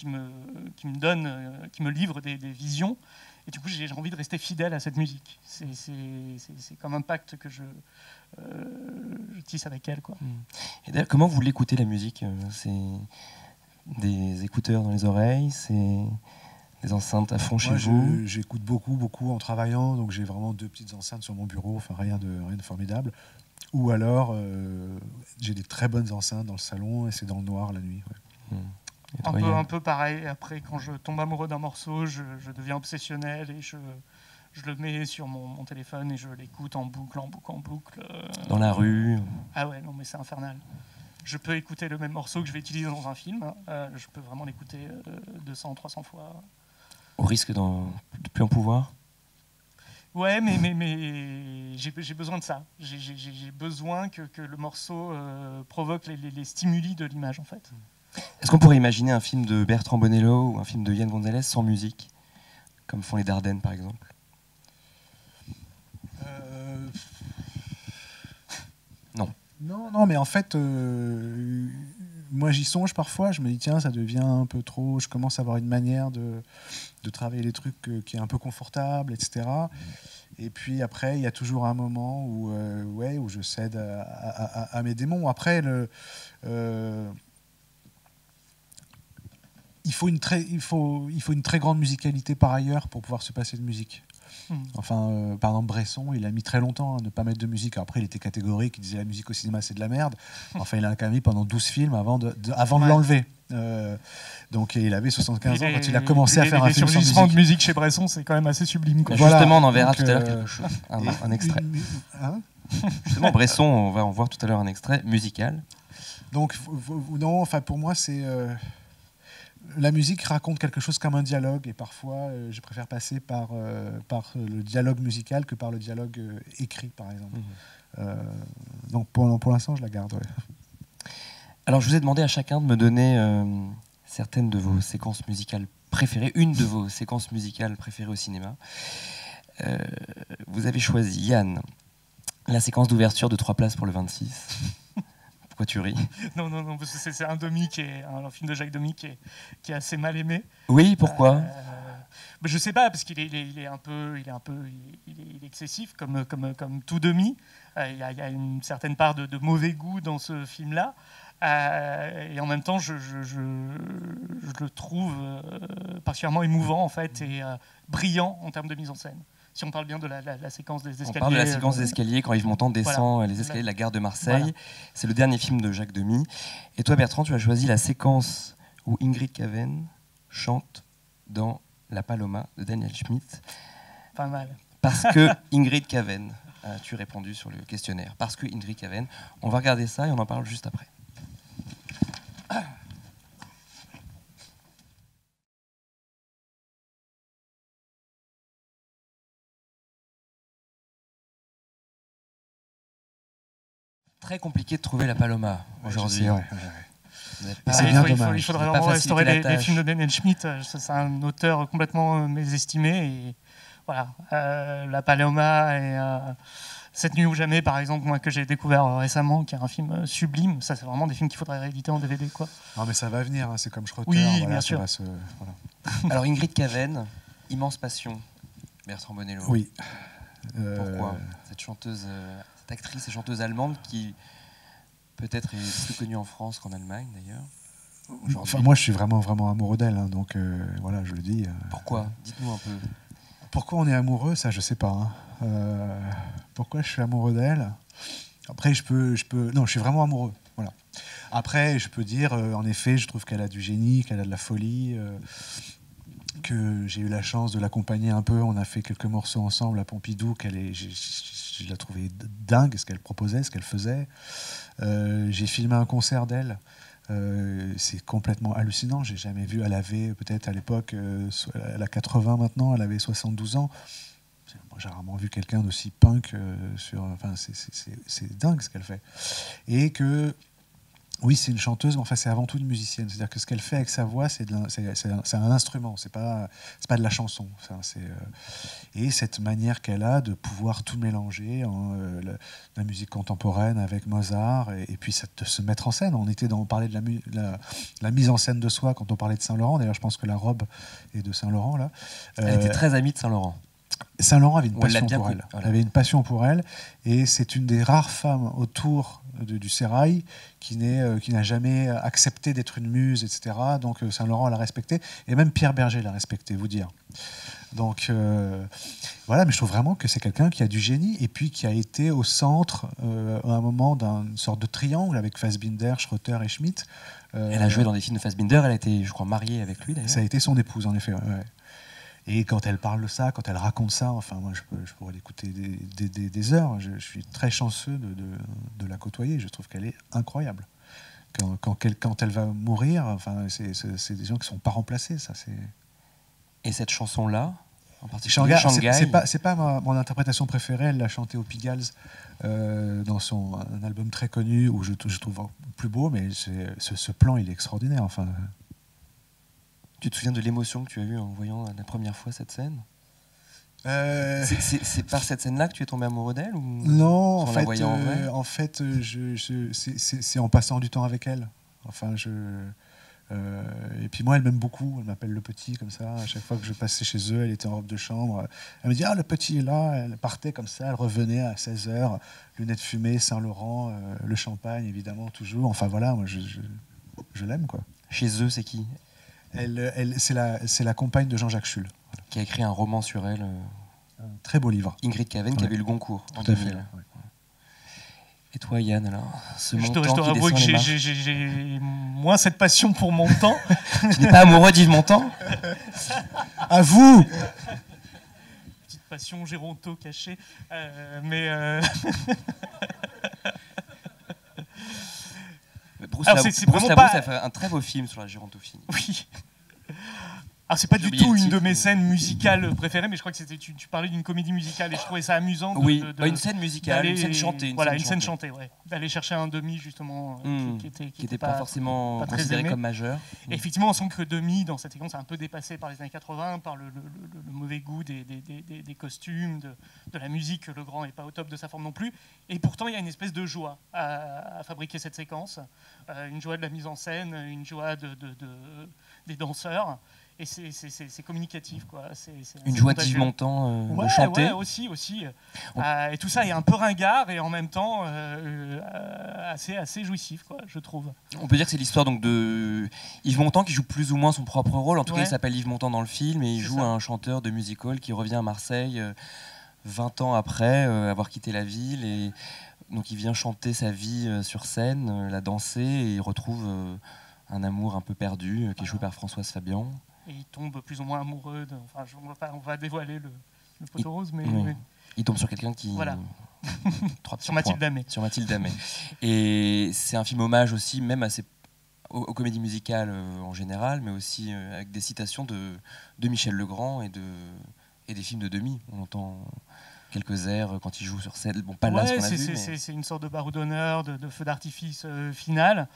livre des visions. Et du coup, j'ai envie de rester fidèle à cette musique. C'est comme un pacte que je tisse avec elle, quoi. Et d'ailleurs, comment vous l'écoutez la musique? C'est des écouteurs dans les oreilles? C'est des enceintes à fond chez vous? J'écoute beaucoup en travaillant, donc j'ai vraiment 2 petites enceintes sur mon bureau, enfin rien de formidable. Ou alors j'ai des très bonnes enceintes dans le salon et c'est dans le noir la nuit. Ouais. Un peu pareil. Après, quand je tombe amoureux d'un morceau, je deviens obsessionnel et Je le mets sur mon téléphone et je l'écoute en boucle. Dans la rue. Ah ouais, non mais c'est infernal. Je peux écouter le même morceau que je vais utiliser dans un film. Je peux vraiment l'écouter 200, 300 fois. Au risque de plus en pouvoir. Ouais, mais j'ai besoin de ça. J'ai besoin que le morceau provoque les stimuli de l'image, en fait. Est-ce qu'on pourrait imaginer un film de Bertrand Bonello ou un film de Yann Gonzalez sans musique, comme font les Dardennes, par exemple? Non. Non, mais en fait, moi j'y songe parfois, je me dis tiens, ça devient un peu trop, je commence à avoir une manière de travailler les trucs qui est un peu confortable, etc. Et puis après, il y a toujours un moment où je cède à mes démons. Après, il faut une très grande musicalité par ailleurs pour pouvoir se passer de musique. Enfin, par exemple, Bresson, il a mis très longtemps à ne pas mettre de musique. Après, il était catégorique, il disait la musique au cinéma, c'est de la merde. Enfin, il a quand même mis pendant 12 films avant de l'enlever. Donc, il avait 75 ans quand il a commencé à faire un film sans musique. Les de musique chez Bresson, c'est quand même assez sublime. Quoi. Voilà, justement, on en verra tout à l'heure quelque chose, un extrait. Justement, Bresson, on va en voir tout à l'heure un extrait musical. Donc, non, enfin, pour moi, c'est... la musique raconte quelque chose comme un dialogue et parfois je préfère passer par le dialogue musical que par le dialogue écrit, par exemple. Donc pour l'instant, je la garde. Ouais. Alors je vous ai demandé à chacun de me donner certaines de vos séquences musicales préférées, une de vos séquences musicales préférées au cinéma. Vous avez choisi, Yann, la séquence d'ouverture de 3 places pour le 26. Pourquoi tu ris? Non, parce que c'est un Demy un film de Jacques Demy qui est assez mal aimé. Oui, pourquoi? Je sais pas, parce qu'il est excessif comme tout Demy. Il y a une certaine part de mauvais goût dans ce film-là. Et en même temps, je le trouve particulièrement émouvant en fait et brillant en termes de mise en scène. Si on parle bien de la séquence des escaliers. On parle de la séquence des escaliers quand Yves Montand descend les escaliers de la gare de Marseille. Voilà. C'est le dernier film de Jacques Demy. Et toi, Bertrand, tu as choisi la séquence où Ingrid Caven chante dans La Paloma de Daniel Schmitt. Pas mal. Parce que Ingrid Caven, tu as répondu sur le questionnaire. Parce que Ingrid Caven. On va regarder ça et on en parle juste après. Très compliqué de trouver la Paloma aujourd'hui. Il faudrait vraiment restaurer les films de Daniel Schmitt. C'est un auteur complètement mésestimé. Et voilà, La Paloma et Cette nuit ou jamais, par exemple, moi que j'ai découvert récemment, qui est un film sublime. Ça, c'est vraiment des films qu'il faudrait rééditer en DVD, quoi. Non, mais ça va venir. Hein, c'est comme Schroeter. Oui, voilà, bien sûr. Voilà. Alors Ingrid Caven, immense passion. Bertrand Bonello. Oui. Pourquoi cette chanteuse, cette actrice et chanteuse allemande qui peut-être est plus connue en France qu'en Allemagne d'ailleurs. Enfin, moi, je suis vraiment, vraiment amoureux d'elle. Hein, donc voilà, je le dis. Pourquoi? Dites-nous un peu. Pourquoi on est amoureux, ça, je sais pas. Hein. Pourquoi je suis amoureux d'elle? Après, je peux. Non, je suis vraiment amoureux. Voilà. Après, je peux dire, en effet, je trouve qu'elle a du génie, qu'elle a de la folie. Que j'ai eu la chance de l'accompagner un peu. On a fait quelques morceaux ensemble à Pompidou. Je la trouvais dingue, ce qu'elle proposait, ce qu'elle faisait. J'ai filmé un concert d'elle. C'est complètement hallucinant. J'ai jamais vu. Elle avait peut-être à l'époque, elle a 80 maintenant, elle avait 72 ans. J'ai rarement vu quelqu'un d'aussi punk Enfin, c'est dingue ce qu'elle fait. Et que oui, c'est une chanteuse, mais enfin, c'est avant tout une musicienne. C'est-à-dire que ce qu'elle fait avec sa voix, c'est un instrument, c'est pas de la chanson. Et cette manière qu'elle a de pouvoir tout mélanger, la musique contemporaine avec Mozart, et puis de se mettre en scène. On parlait de la mise en scène de soi quand on parlait de Saint-Laurent. D'ailleurs, je pense que la robe est de Saint-Laurent, là. Elle était très amie de Saint-Laurent. Saint-Laurent avait une passion pour elle. Voilà. Elle avait une passion pour elle, et c'est une des rares femmes autour du Sérail qui n'a jamais accepté d'être une muse, etc. Donc Saint-Laurent l'a respectée, et même Pierre Berger l'a respectée, vous dire. Donc voilà, mais je trouve vraiment que c'est quelqu'un qui a du génie, et puis qui a été au centre à un moment d'une sorte de triangle avec Fassbinder, Schroeter et Schmitt. Elle a joué dans des films de Fassbinder, elle a été, je crois, mariée avec lui d'ailleurs. Ça a été son épouse, en effet. Ouais. Et quand elle parle de ça, quand elle raconte ça, enfin, moi, je pourrais l'écouter des heures. Je suis très chanceux de la côtoyer. Je trouve qu'elle est incroyable. Quand elle va mourir, enfin, c'est des gens qui ne sont pas remplacés. Ça, c'est... Et cette chanson-là, en particulier Shanghai, c'est pas mon interprétation préférée. Elle l'a chantée au Pigalle dans un album très connu où je trouve plus beau, mais ce plan, il est extraordinaire. Enfin, tu te souviens de l'émotion que tu as eue en voyant la première fois cette scène? C'est par cette scène-là que tu es tombé amoureux d'elle ou non, en fait, c'est en passant du temps avec elle. Enfin, et puis moi, elle m'aime beaucoup. Elle m'appelle le petit, comme ça. À chaque fois que je passais chez eux, elle était en robe de chambre. Elle me dit, ah, le petit est là. Elle partait comme ça. Elle revenait à 16h. Lunettes fumées, Saint-Laurent, le champagne, évidemment, toujours. Enfin, voilà, moi, je l'aime, quoi. Chez eux, c'est qui? C'est la compagne de Jean-Jacques Schull. Voilà. Qui a écrit un roman sur elle. Un très beau livre. Ingrid Caven, qui avait eu le Goncourt en Tout à 2000. fait, ouais. Et toi, Yann, alors, je dois avouer que j'ai moins cette passion pour Montand. Tu n'es pas amoureux d'Yves Montand? À vous. Petite passion géronto cachée. Mais... Bruce Lavaux, ça fait un très beau film sur la gérontophilie. Oui. Alors c'est pas du tout une de mes scènes musicales préférées, mais je crois que c'était tu parlais d'une comédie musicale et je trouvais ça amusant. Une scène musicale, une scène chantée. Une scène chantée, ouais. D'aller chercher un demi justement qui était pas forcément pas considéré comme majeur. Et effectivement, on sent que demi dans cette séquence est un peu dépassé par les années 80, par le mauvais goût des costumes, de la musique. Le grand est pas au top de sa forme non plus. Et pourtant, il y a une espèce de joie à fabriquer cette séquence, une joie de la mise en scène, une joie des danseurs. Et c'est communicatif, quoi. Une joie d'Yves Montand de chanter. Ouais, aussi. Et tout ça est un peu ringard et en même temps assez jouissif, quoi, je trouve. On peut dire que c'est l'histoire donc de Yves Montand qui joue plus ou moins son propre rôle. En tout cas, il s'appelle Yves Montand dans le film et il joue un chanteur de music-hall qui revient à Marseille 20 ans après avoir quitté la ville. Et donc il vient chanter sa vie sur scène, la danser et il retrouve un amour un peu perdu qui est joué par Françoise Fabian. Et il tombe plus ou moins amoureux on va dévoiler le poteau rose, mais oui. Il tombe sur quelqu'un qui... Voilà. Sur Mathilde Damé. Sur Mathilde Damé. Et c'est un film hommage aussi, même aux comédies musicales en général, mais aussi avec des citations de Michel Legrand et des films de Demy. On entend quelques airs quand il joue sur scène. Bon, pas là ce qu'on a vu, mais... C'est une sorte de barreau d'honneur, de feu d'artifice final.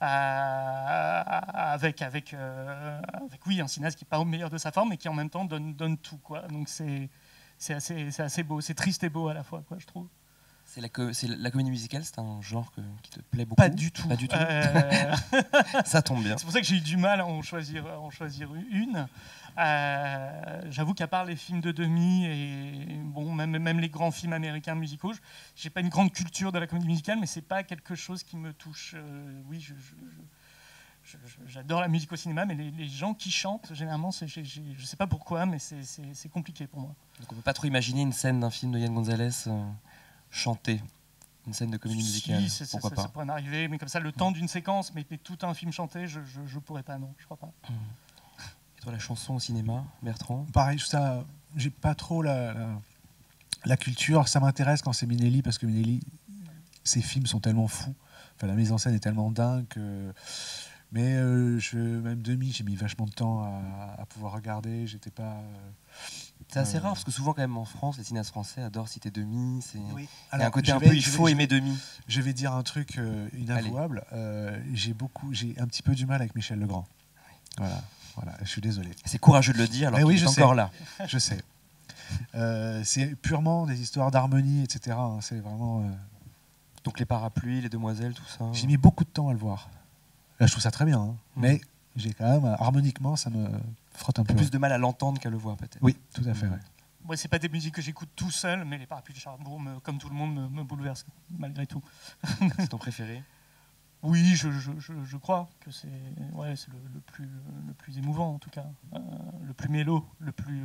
Avec un cinéaste qui n'est pas au meilleur de sa forme mais qui en même temps donne tout, quoi. Donc c'est assez beau, c'est triste et beau à la fois, quoi, je trouve. La comédie musicale, c'est un genre qui te plaît beaucoup? Pas du tout. Ça tombe bien. C'est pour ça que j'ai eu du mal à en choisir une. J'avoue qu'à part les films de Demy et bon, même les grands films américains musicaux, j'ai pas une grande culture de la comédie musicale, mais c'est pas quelque chose qui me touche. Oui, j'adore la musique au cinéma, mais les gens qui chantent, généralement, je sais pas pourquoi, mais c'est compliqué pour moi. Donc on peut pas trop imaginer une scène d'un film de Yann Gonzalez chanter. Une scène de comédie musicale, pourquoi pas? Ça pourrait m'arriver, mais comme ça, le temps d'une séquence, mais tout un film chanté, je pourrais pas, non, je crois pas. Et toi, la chanson au cinéma, Bertrand? Pareil, ça, j'ai pas trop la culture. Ça m'intéresse quand c'est Minelli, parce que Minelli, ses films sont tellement fous. Enfin, la mise en scène est tellement dingue que... Mais même Demy, j'ai mis vachement de temps à pouvoir regarder. J'étais pas... C'est assez rare, parce que souvent, quand même, en France, les cinéastes français adorent citer Demy. Oui. Il y a un côté il faut aimer Demy. Je vais dire un truc inavouable. J'ai un petit peu du mal avec Michel Legrand. Voilà, je suis désolé. C'est courageux de le dire, alors qu'il est encore là. Je sais. C'est purement des histoires d'harmonie, etc. C'est vraiment... Donc les parapluies, les demoiselles, tout ça. J'ai mis beaucoup de temps à le voir. Là, je trouve ça très bien, mais j'ai quand même, harmoniquement, ça me frotte un peu. Plus de mal à l'entendre qu'à le voir, peut-être. Oui, tout à fait. Ouais. Moi, c'est pas des musiques que j'écoute tout seul, mais les parapluies de Cherbourg, comme tout le monde, me bouleversent malgré tout. C'est ton préféré? Oui, je crois que c'est le plus émouvant, en tout cas, le plus mélo, le plus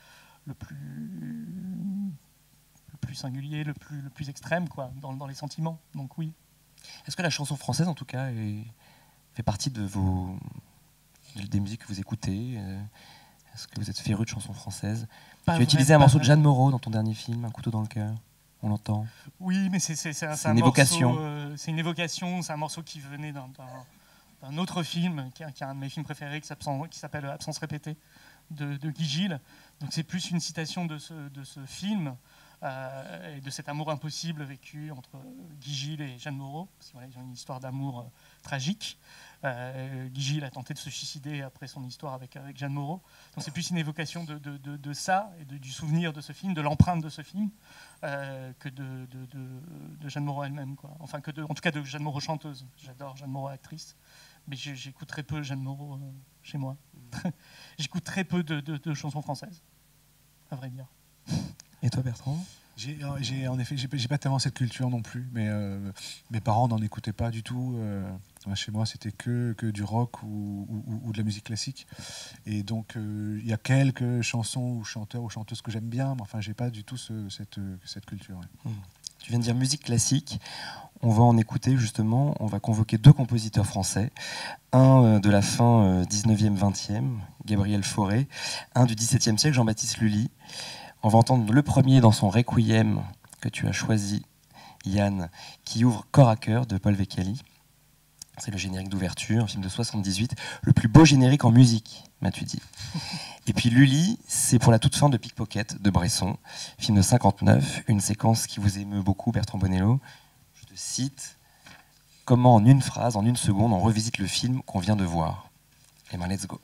singulier, le plus extrême, quoi, dans les sentiments. Donc oui. Est-ce que la chanson française, en tout cas, fait partie des musiques que vous écoutez? Est-ce que vous êtes féru de chansons françaises? Pas Tu as utilisé un morceau de Jeanne Moreau dans ton dernier film, Un couteau dans le cœur. On l'entend. Oui, mais c'est une évocation. C'est une évocation, c'est un morceau qui venait d'un autre film, qui est un de mes films préférés, qui s'appelle Absence répétée, de Guy Gilles. Donc c'est plus une citation de ce film, et de cet amour impossible vécu entre Guy Gilles et Jeanne Moreau, parce qu'ils ont une histoire d'amour tragique. Guy Gilles a tenté de se suicider après son histoire avec Jeanne Moreau. Donc c'est plus une évocation de ça, et du souvenir de ce film, de l'empreinte de ce film, que de Jeanne Moreau elle-même, quoi. Enfin, en tout cas de Jeanne Moreau chanteuse. J'adore Jeanne Moreau actrice, mais j'écoute très peu Jeanne Moreau chez moi. J'écoute très peu de chansons françaises, à vrai dire. Et toi, Bertrand? En effet, j'ai pas tellement cette culture non plus, mais mes parents n'en écoutaient pas du tout. Chez moi, c'était que du rock ou de la musique classique. Et donc, il y a quelques chansons ou chanteurs ou chanteuses que j'aime bien, mais enfin, j'ai pas du tout cette culture. Ouais. Tu viens de dire musique classique. On va en écouter justement. On va convoquer 2 compositeurs français. Un de la fin 19e, 20e, Gabriel Fauré. Un du 17e siècle, Jean-Baptiste Lully. On va entendre le premier dans son Requiem que tu as choisi, Yann, qui ouvre Corps à cœur de Paul Vecchiali. C'est le générique d'ouverture, un film de 78, le plus beau générique en musique, m'as-tu dit. Et puis Lully, c'est pour la toute fin de Pickpocket de Bresson, film de 59, une séquence qui vous émeut beaucoup, Bertrand Bonello. Je te cite: comment en une phrase, en une seconde, on revisite le film qu'on vient de voir. Et ben, let's go.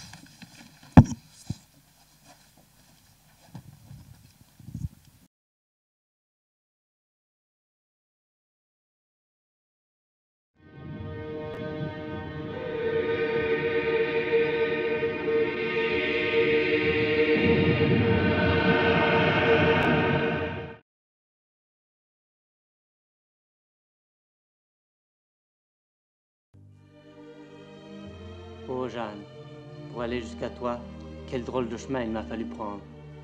Oh Jeanne, pour aller jusqu'à toi, quel drôle de chemin il m'a fallu prendre.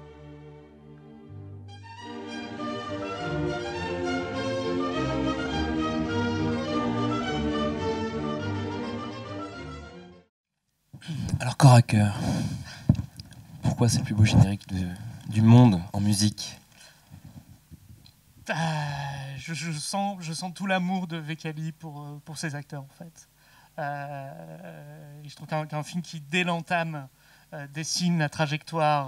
Alors, Corps à cœur, pourquoi c'est le plus beau générique du monde en musique? Je sens tout l'amour de Vecchiali pour ses acteurs, en fait. Et je trouve qu'un film qui, dès l'entame, dessine la trajectoire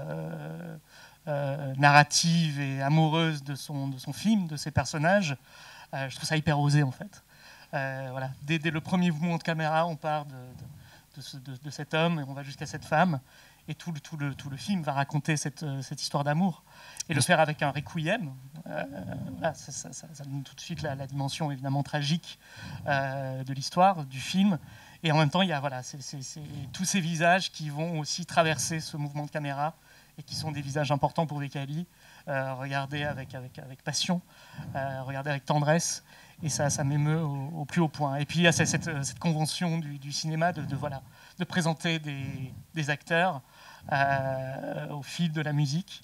narrative et amoureuse de son film, de ses personnages, je trouve ça hyper osé, en fait. Voilà. Dès le premier mouvement de caméra, on part de cet homme et on va jusqu'à cette femme. Et tout le film va raconter cette histoire d'amour. Et le faire avec un requiem, voilà, ça donne tout de suite la dimension évidemment tragique de l'histoire, du film. Et en même temps, il y a tous ces visages qui vont aussi traverser ce mouvement de caméra et qui sont des visages importants pour Vecchiali. Regarder avec passion, regarder avec tendresse. Et ça m'émeut au plus haut point. Et puis il y a cette convention du cinéma de présenter des acteurs au fil de la musique,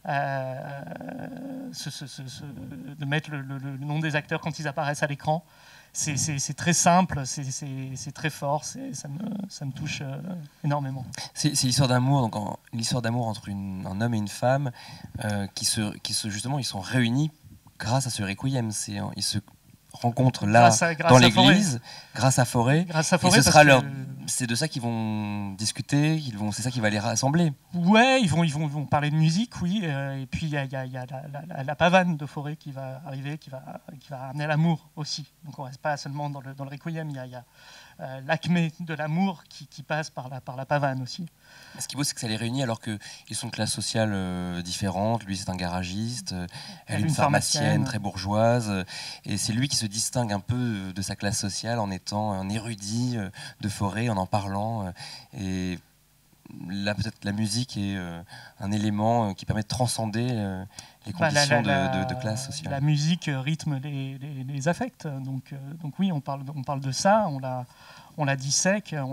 de mettre le nom des acteurs quand ils apparaissent à l'écran. C'est très simple, c'est très fort, ça me touche énormément. C'est l'histoire d'amour, donc l'histoire d'amour entre un homme et une femme justement, ils sont réunis grâce à ce requiem. Ils se rencontrent là dans l'église grâce à Fauré. C'est de ça qu'ils vont discuter, c'est ça qui va les rassembler. Ouais, ils vont parler de musique, oui. Et puis il y a la pavane de Fauré qui va arriver, qui va amener l'amour aussi. Donc on reste pas seulement dans le requiem, il y a l'acmé de l'amour qui passe par la pavane aussi. Ce qui est beau, c'est que ça les réunit alors qu'ils sont de classes sociales différentes. Lui, c'est un garagiste, elle est une pharmacienne très bourgeoise. Et c'est lui qui se distingue un peu de sa classe sociale en étant un érudit de Fauré, en parlant. Et là, peut-être la musique est un élément qui permet de transcender les conditions de classe sociale. La musique rythme les affects. Donc oui, on parle de ça, on la dissèque, on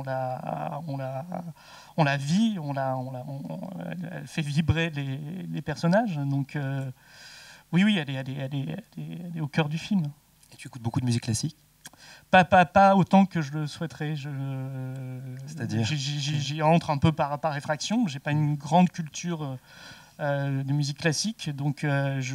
la vit, elle fait vibrer les personnages. Donc oui, elle est au cœur du film. Et tu écoutes beaucoup de musique classique? Pas autant que je le souhaiterais. C'est-à-dire J'y entre un peu par effraction. J'ai pas une grande culture de musique classique, donc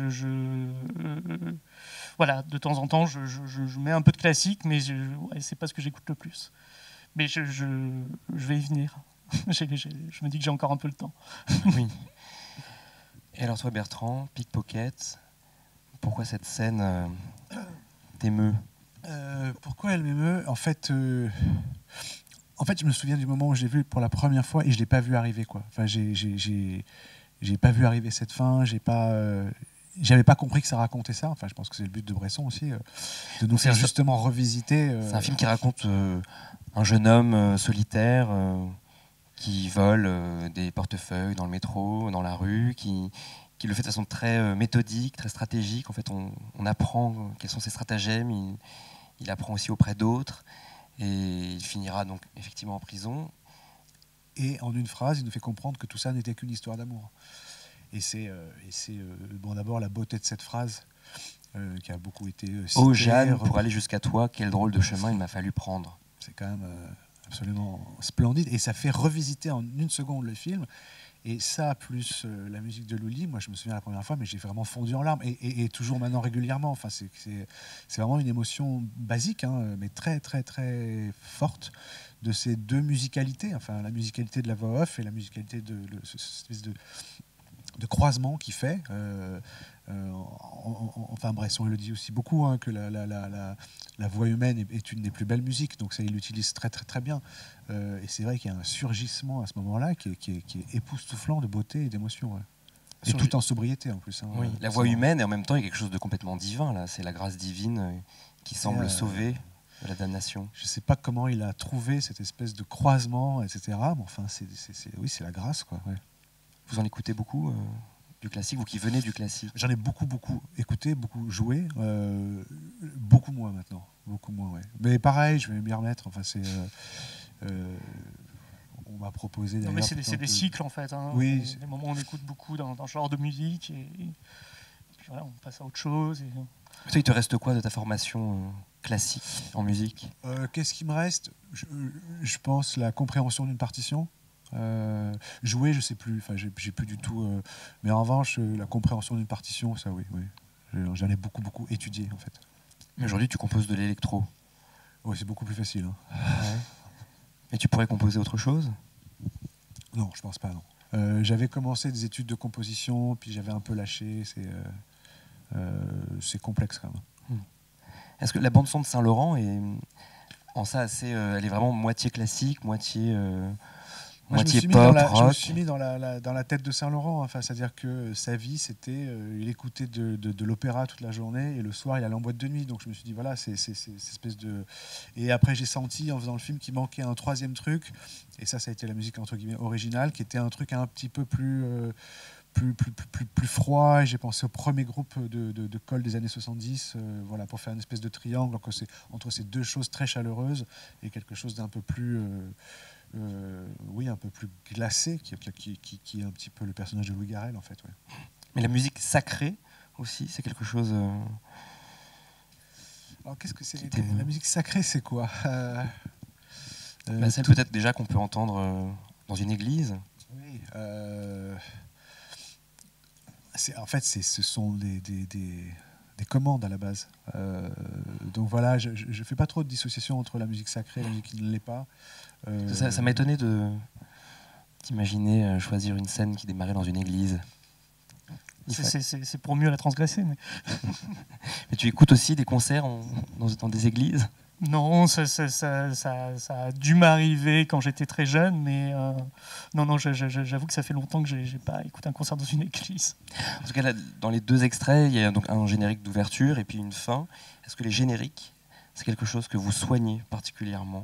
voilà, de temps en temps, je mets un peu de classique, mais c'est pas ce que j'écoute le plus. Mais je vais y venir. Je me dis que j'ai encore un peu le temps. Oui. Et alors toi, Bertrand, Pickpocket, pourquoi cette scène t'émeut? Pourquoi elle m'émeut? En fait, je me souviens du moment où je l'ai vu pour la première fois et je l'ai pas vu arriver, quoi. Enfin, j'ai pas vu arriver cette fin. J'avais pas compris que ça racontait ça. Enfin, je pense que c'est le but de Bresson aussi, de nous faire justement revisiter. C'est un film qui raconte un jeune homme solitaire qui vole des portefeuilles dans le métro, dans la rue, qui le fait de façon très méthodique, très stratégique. En fait, on apprend quels sont ses stratagèmes. Il apprend aussi auprès d'autres. Et il finira donc effectivement en prison. Et en une phrase, il nous fait comprendre que tout ça n'était qu'une histoire d'amour. Et c'est bon, d'abord la beauté de cette phrase qui a beaucoup été citée. Oh Jeanne, pour aller jusqu'à toi, quel drôle de chemin il m'a fallu prendre. C'est quand même absolument splendide. Et ça fait revisiter en une seconde le film. Et ça, plus la musique de Lully, moi je me souviens la première fois, mais j'ai vraiment fondu en larmes. Et toujours maintenant régulièrement. Enfin, c'est vraiment une émotion basique, hein, mais très, très, très forte de ces deux musicalités. Enfin, la musicalité de la voix off et la musicalité de cette espèce de croisement qu'il fait. Enfin, Bresson le dit aussi beaucoup, hein, que la voix humaine est une des plus belles musiques, donc ça il l'utilise très très très bien. Et c'est vrai qu'il y a un surgissement à ce moment-là qui est époustouflant de beauté et d'émotion. Ouais. Et tout en sobriété en plus. Hein, oui, la voix humaine et en même temps il y a quelque chose de complètement divin là. C'est la grâce divine qui semble sauver de la damnation. Je ne sais pas comment il a trouvé cette espèce de croisement, etc. Mais enfin, oui, c'est la grâce, quoi. Ouais. Vous en écoutez beaucoup du classique, vous qui venez du classique? J'en ai beaucoup écouté, beaucoup joué, beaucoup moins maintenant, beaucoup moins, ouais. Mais pareil, je vais m'y remettre. Enfin, on m'a proposé d'ailleurs. Non, mais c'est des cycles en fait. Hein. Oui. Des moments où on écoute beaucoup dans ce genre de musique et puis voilà, on passe à autre chose. Toi, il te reste quoi de ta formation classique en musique? Qu'est-ce qui me reste? Je pense la compréhension d'une partition. Jouer, je sais plus. Enfin, j'ai plus du tout. Mais en revanche, la compréhension d'une partition, ça, oui. J'en ai beaucoup étudié en fait. Mais aujourd'hui, tu composes de l'électro. Oui, c'est beaucoup plus facile. Hein. Ouais. Mais tu pourrais composer autre chose? Non, je pense pas. Non. J'avais commencé des études de composition, puis j'avais un peu lâché. C'est complexe quand même. Est-ce que la bande son de Saint-Laurent est en ça assez, elle est vraiment moitié classique, moitié pop, rock? Je me suis mis dans la tête de Saint-Laurent. Enfin, c'est-à-dire que sa vie, c'était, il écoutait de l'opéra toute la journée et le soir, il allait en boîte de nuit. Donc je me suis dit, voilà, c'est espèce de. Et après, j'ai senti en faisant le film qu'il manquait un troisième truc. Et ça a été la musique entre guillemets originale, qui était un truc un petit peu plus froid. Et j'ai pensé au premier groupe de Col des années 70, voilà, pour faire une espèce de triangle entre ces deux choses très chaleureuses et quelque chose d'un peu plus. Oui, un peu plus glacé, qui est un petit peu le personnage de Louis Garrel, en fait. Ouais. Mais la musique sacrée aussi, c'est quelque chose. Alors, qu'est-ce que c'est la musique sacrée, c'est quoi? Celle peut-être déjà qu'on peut entendre dans une église. Oui. En fait, ce sont des commandes à la base. Donc voilà, je ne fais pas trop de dissociation entre la musique sacrée et la musique qui ne l'est pas. Ça m'a étonné d'imaginer choisir une scène qui démarrait dans une église. C'est pour mieux la transgresser. Mais tu écoutes aussi des concerts dans des églises? Non, ça a dû m'arriver quand j'étais très jeune, mais non, j'avoue que ça fait longtemps que j'ai pas écouté un concert dans une église. En tout cas, là, dans les deux extraits, il y a donc un générique d'ouverture et puis une fin. Est-ce que les génériques, c'est quelque chose que vous soignez particulièrement?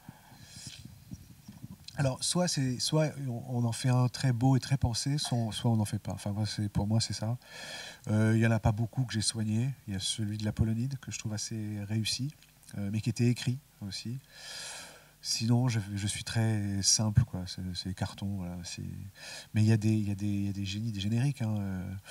Alors, soit on en fait un très beau et très pensé, soit on n'en fait pas. Enfin, pour moi, c'est ça. Il n'y en a pas beaucoup que j'ai soigné. Il y a celui de l'Apollonide, que je trouve assez réussi, mais qui était écrit aussi. Sinon, je suis très simple, quoi. C'est carton. Voilà, mais il y a des génies, des génériques. Hein.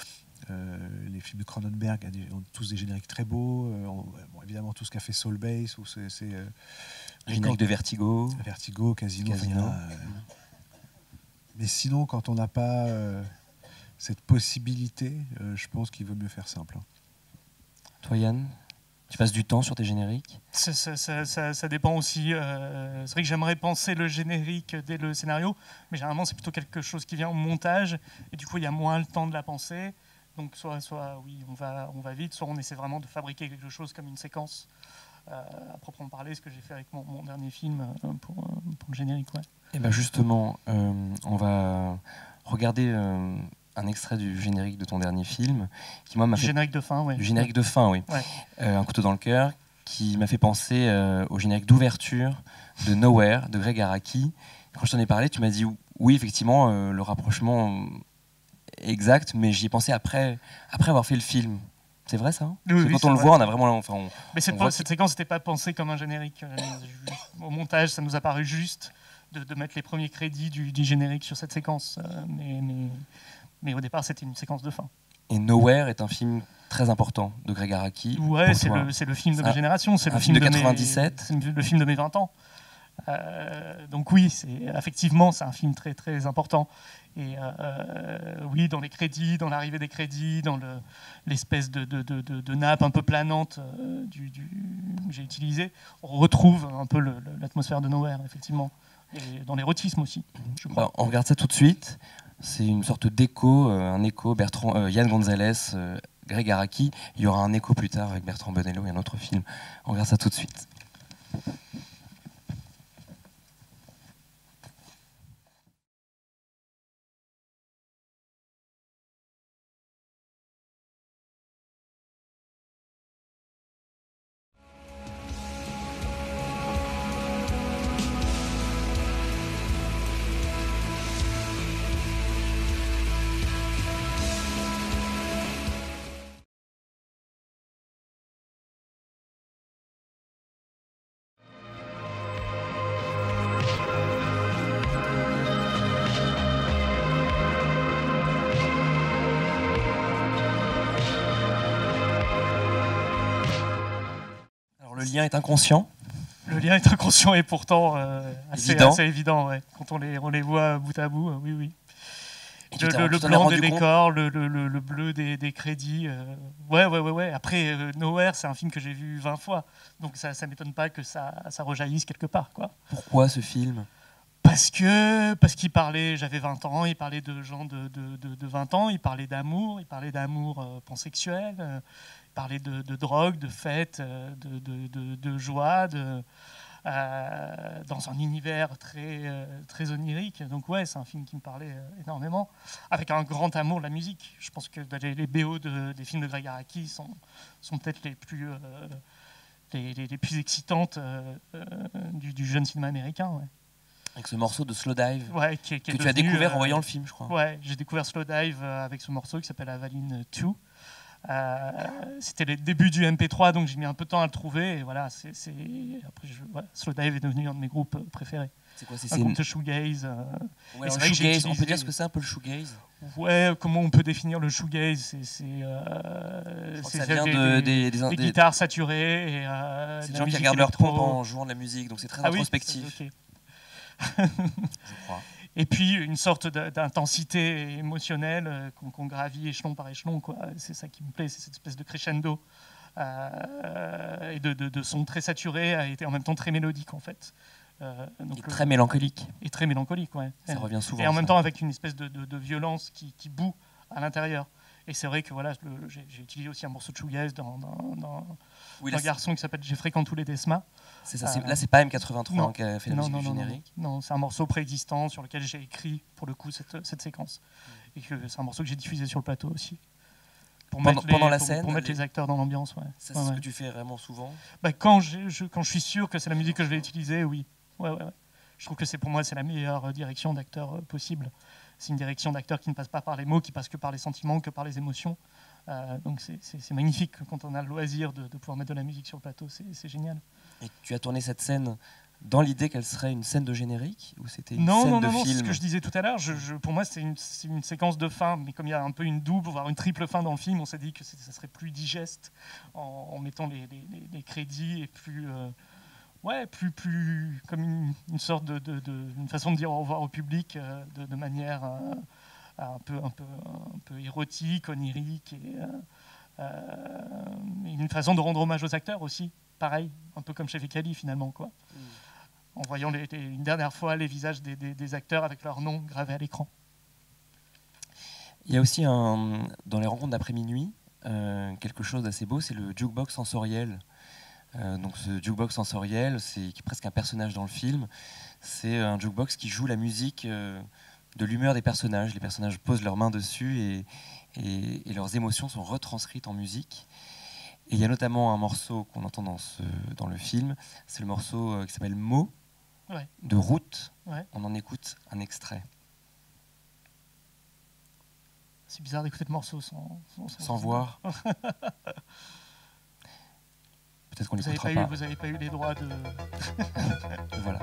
Les films de Cronenberg ont tous des génériques très beaux. Bon, évidemment, tout ce qu'a fait Soul Base, ou c'est Générique de Vertigo. Vertigo, Casino. Casino. Mais sinon, quand on n'a pas cette possibilité, je pense qu'il vaut mieux faire simple. Toi, Yann, tu passes du temps sur tes génériques? Ça dépend aussi. C'est vrai que j'aimerais penser le générique dès le scénario, mais généralement c'est plutôt quelque chose qui vient au montage, et du coup il y a moins le temps de la penser. Donc soit oui, on va vite, soit on essaie vraiment de fabriquer quelque chose comme une séquence à proprement parler, ce que j'ai fait avec mon dernier film pour le générique. Ouais. Et ben justement, on va regarder un extrait du générique de ton dernier film, qui moi m'a fait... Générique de fin, oui. Du générique de fin, oui. Ouais. Un couteau dans le cœur, qui m'a fait penser au générique d'ouverture de Nowhere, de Greg Araki. Quand je t'en ai parlé, tu m'as dit oui, effectivement, le rapprochement est exact, mais j'y ai pensé après avoir fait le film. C'est vrai ça? Oui, quand on le voit, on a vraiment... Mais cette séquence n'était pas pensée comme un générique. Au montage, ça nous a paru juste de mettre les premiers crédits du générique sur cette séquence. Mais au départ, c'était une séquence de fin. Et Nowhere est un film très important de Greg Araki. Ouais, c'est le film de ma génération. C'est un film de 97. C'est le film de mes 20 ans. Donc oui, effectivement, c'est un film très, très important. Et oui, dans les crédits, dans l'arrivée des crédits, dans l'espèce de nappe un peu planante que j'ai utilisée, on retrouve un peu l'atmosphère de Nowhere, effectivement. Et dans l'érotisme aussi, je crois. On regarde ça tout de suite. C'est une sorte d'écho, un écho, Yann Gonzalez, Greg Araki. Il y aura un écho plus tard avec Bertrand Bonello et un autre film. On regarde ça tout de suite. Le lien est inconscient. Le lien est inconscient et pourtant assez évident. Ouais. Quand on les voit bout à bout, oui. Le blanc des décors, le bleu des crédits. Ouais. Après, Nowhere, c'est un film que j'ai vu 20 fois. Donc ça ne m'étonne pas que ça rejaillisse quelque part. Quoi. Pourquoi ce film ? Parce qu'il parlait, j'avais 20 ans, il parlait de gens de 20 ans, il parlait d'amour pansexuel, il parlait de drogue, de fêtes, de joie, dans un univers très onirique. Donc ouais, c'est un film qui me parlait énormément, avec un grand amour de la musique. Je pense que les BO des films de Greg Araki sont peut-être les plus excitantes du jeune cinéma américain. Ouais. Avec ce morceau de Slow Dive que tu as découvert en voyant le film, je crois. Ouais, j'ai découvert Slow Dive avec ce morceau qui s'appelle Avaline 2. C'était les débuts du MP3, donc j'ai mis un peu de temps à le trouver. Et voilà, après, Slow Dive est devenu un de mes groupes préférés. C'est quoi, c'est un groupe de shoegaze. Shoegaze, on peut dire ce que c'est un peu le shoegaze. Ouais, comment on peut définir le shoegaze? Ça vient des guitares saturées. C'est des gens qui regardent leur pompe en jouant de la musique, donc c'est très introspectif. Okay. Je crois. Et puis une sorte d'intensité émotionnelle qu'on gravit échelon par échelon. Quoi. C'est ça qui me plaît, c'est cette espèce de crescendo et de son très saturé et en même temps très mélodique en fait. Et très mélancolique. Et très mélancolique, ouais. Ça revient souvent. Et en même temps avec une espèce de violence qui bout à l'intérieur. Et c'est vrai que voilà, j'ai utilisé aussi un morceau de shoegaze dans un garçon qui s'appelle J'ai fréquenté tous les Desma. C'est ça. Là, c'est pas M83 qui a fait la musique du générique. Non, c'est un morceau préexistant sur lequel j'ai écrit pour le coup cette séquence. Et que c'est un morceau que j'ai diffusé sur le plateau aussi. Pendant la scène, pour mettre les acteurs dans l'ambiance. Ouais. Ça, c'est ce que tu fais vraiment souvent. Quand je suis sûr que c'est la musique que je vais utiliser, oui. Ouais. Je trouve que pour moi c'est la meilleure direction d'acteur possible. C'est une direction d'acteur qui ne passe pas par les mots, qui passe que par les sentiments, que par les émotions. Donc c'est magnifique quand on a le loisir de pouvoir mettre de la musique sur le plateau, c'est génial. Et tu as tourné cette scène dans l'idée qu'elle serait une scène de générique ou c'était une Non, scène non, de non, non, c'est film? ce que je disais tout à l'heure. Pour moi, c'est une séquence de fin, mais comme il y a un peu une double, voire une triple fin dans le film, on s'est dit que ça serait plus digeste en mettant les crédits et plus, plus comme une sorte une façon de dire au revoir au public de manière un peu érotique, onirique et une façon de rendre hommage aux acteurs aussi. Pareil, un peu comme chez Fekali finalement, quoi. En voyant une dernière fois les visages des acteurs avec leur nom gravé à l'écran. Il y a aussi dans les rencontres d'après minuit quelque chose d'assez beau, c'est le jukebox sensoriel. Donc ce jukebox sensoriel, c'est presque un personnage dans le film. C'est un jukebox qui joue la musique de l'humeur des personnages. Les personnages posent leurs mains dessus et leurs émotions sont retranscrites en musique. Et il y a notamment un morceau qu'on entend dans le film, c'est le morceau qui s'appelle Mots, Ouais. de Route. Ouais. On en écoute un extrait. C'est bizarre d'écouter le morceau Sans voir. Peut-être qu'on l'écoutera pas. Vous n'avez pas eu les droits de... Voilà.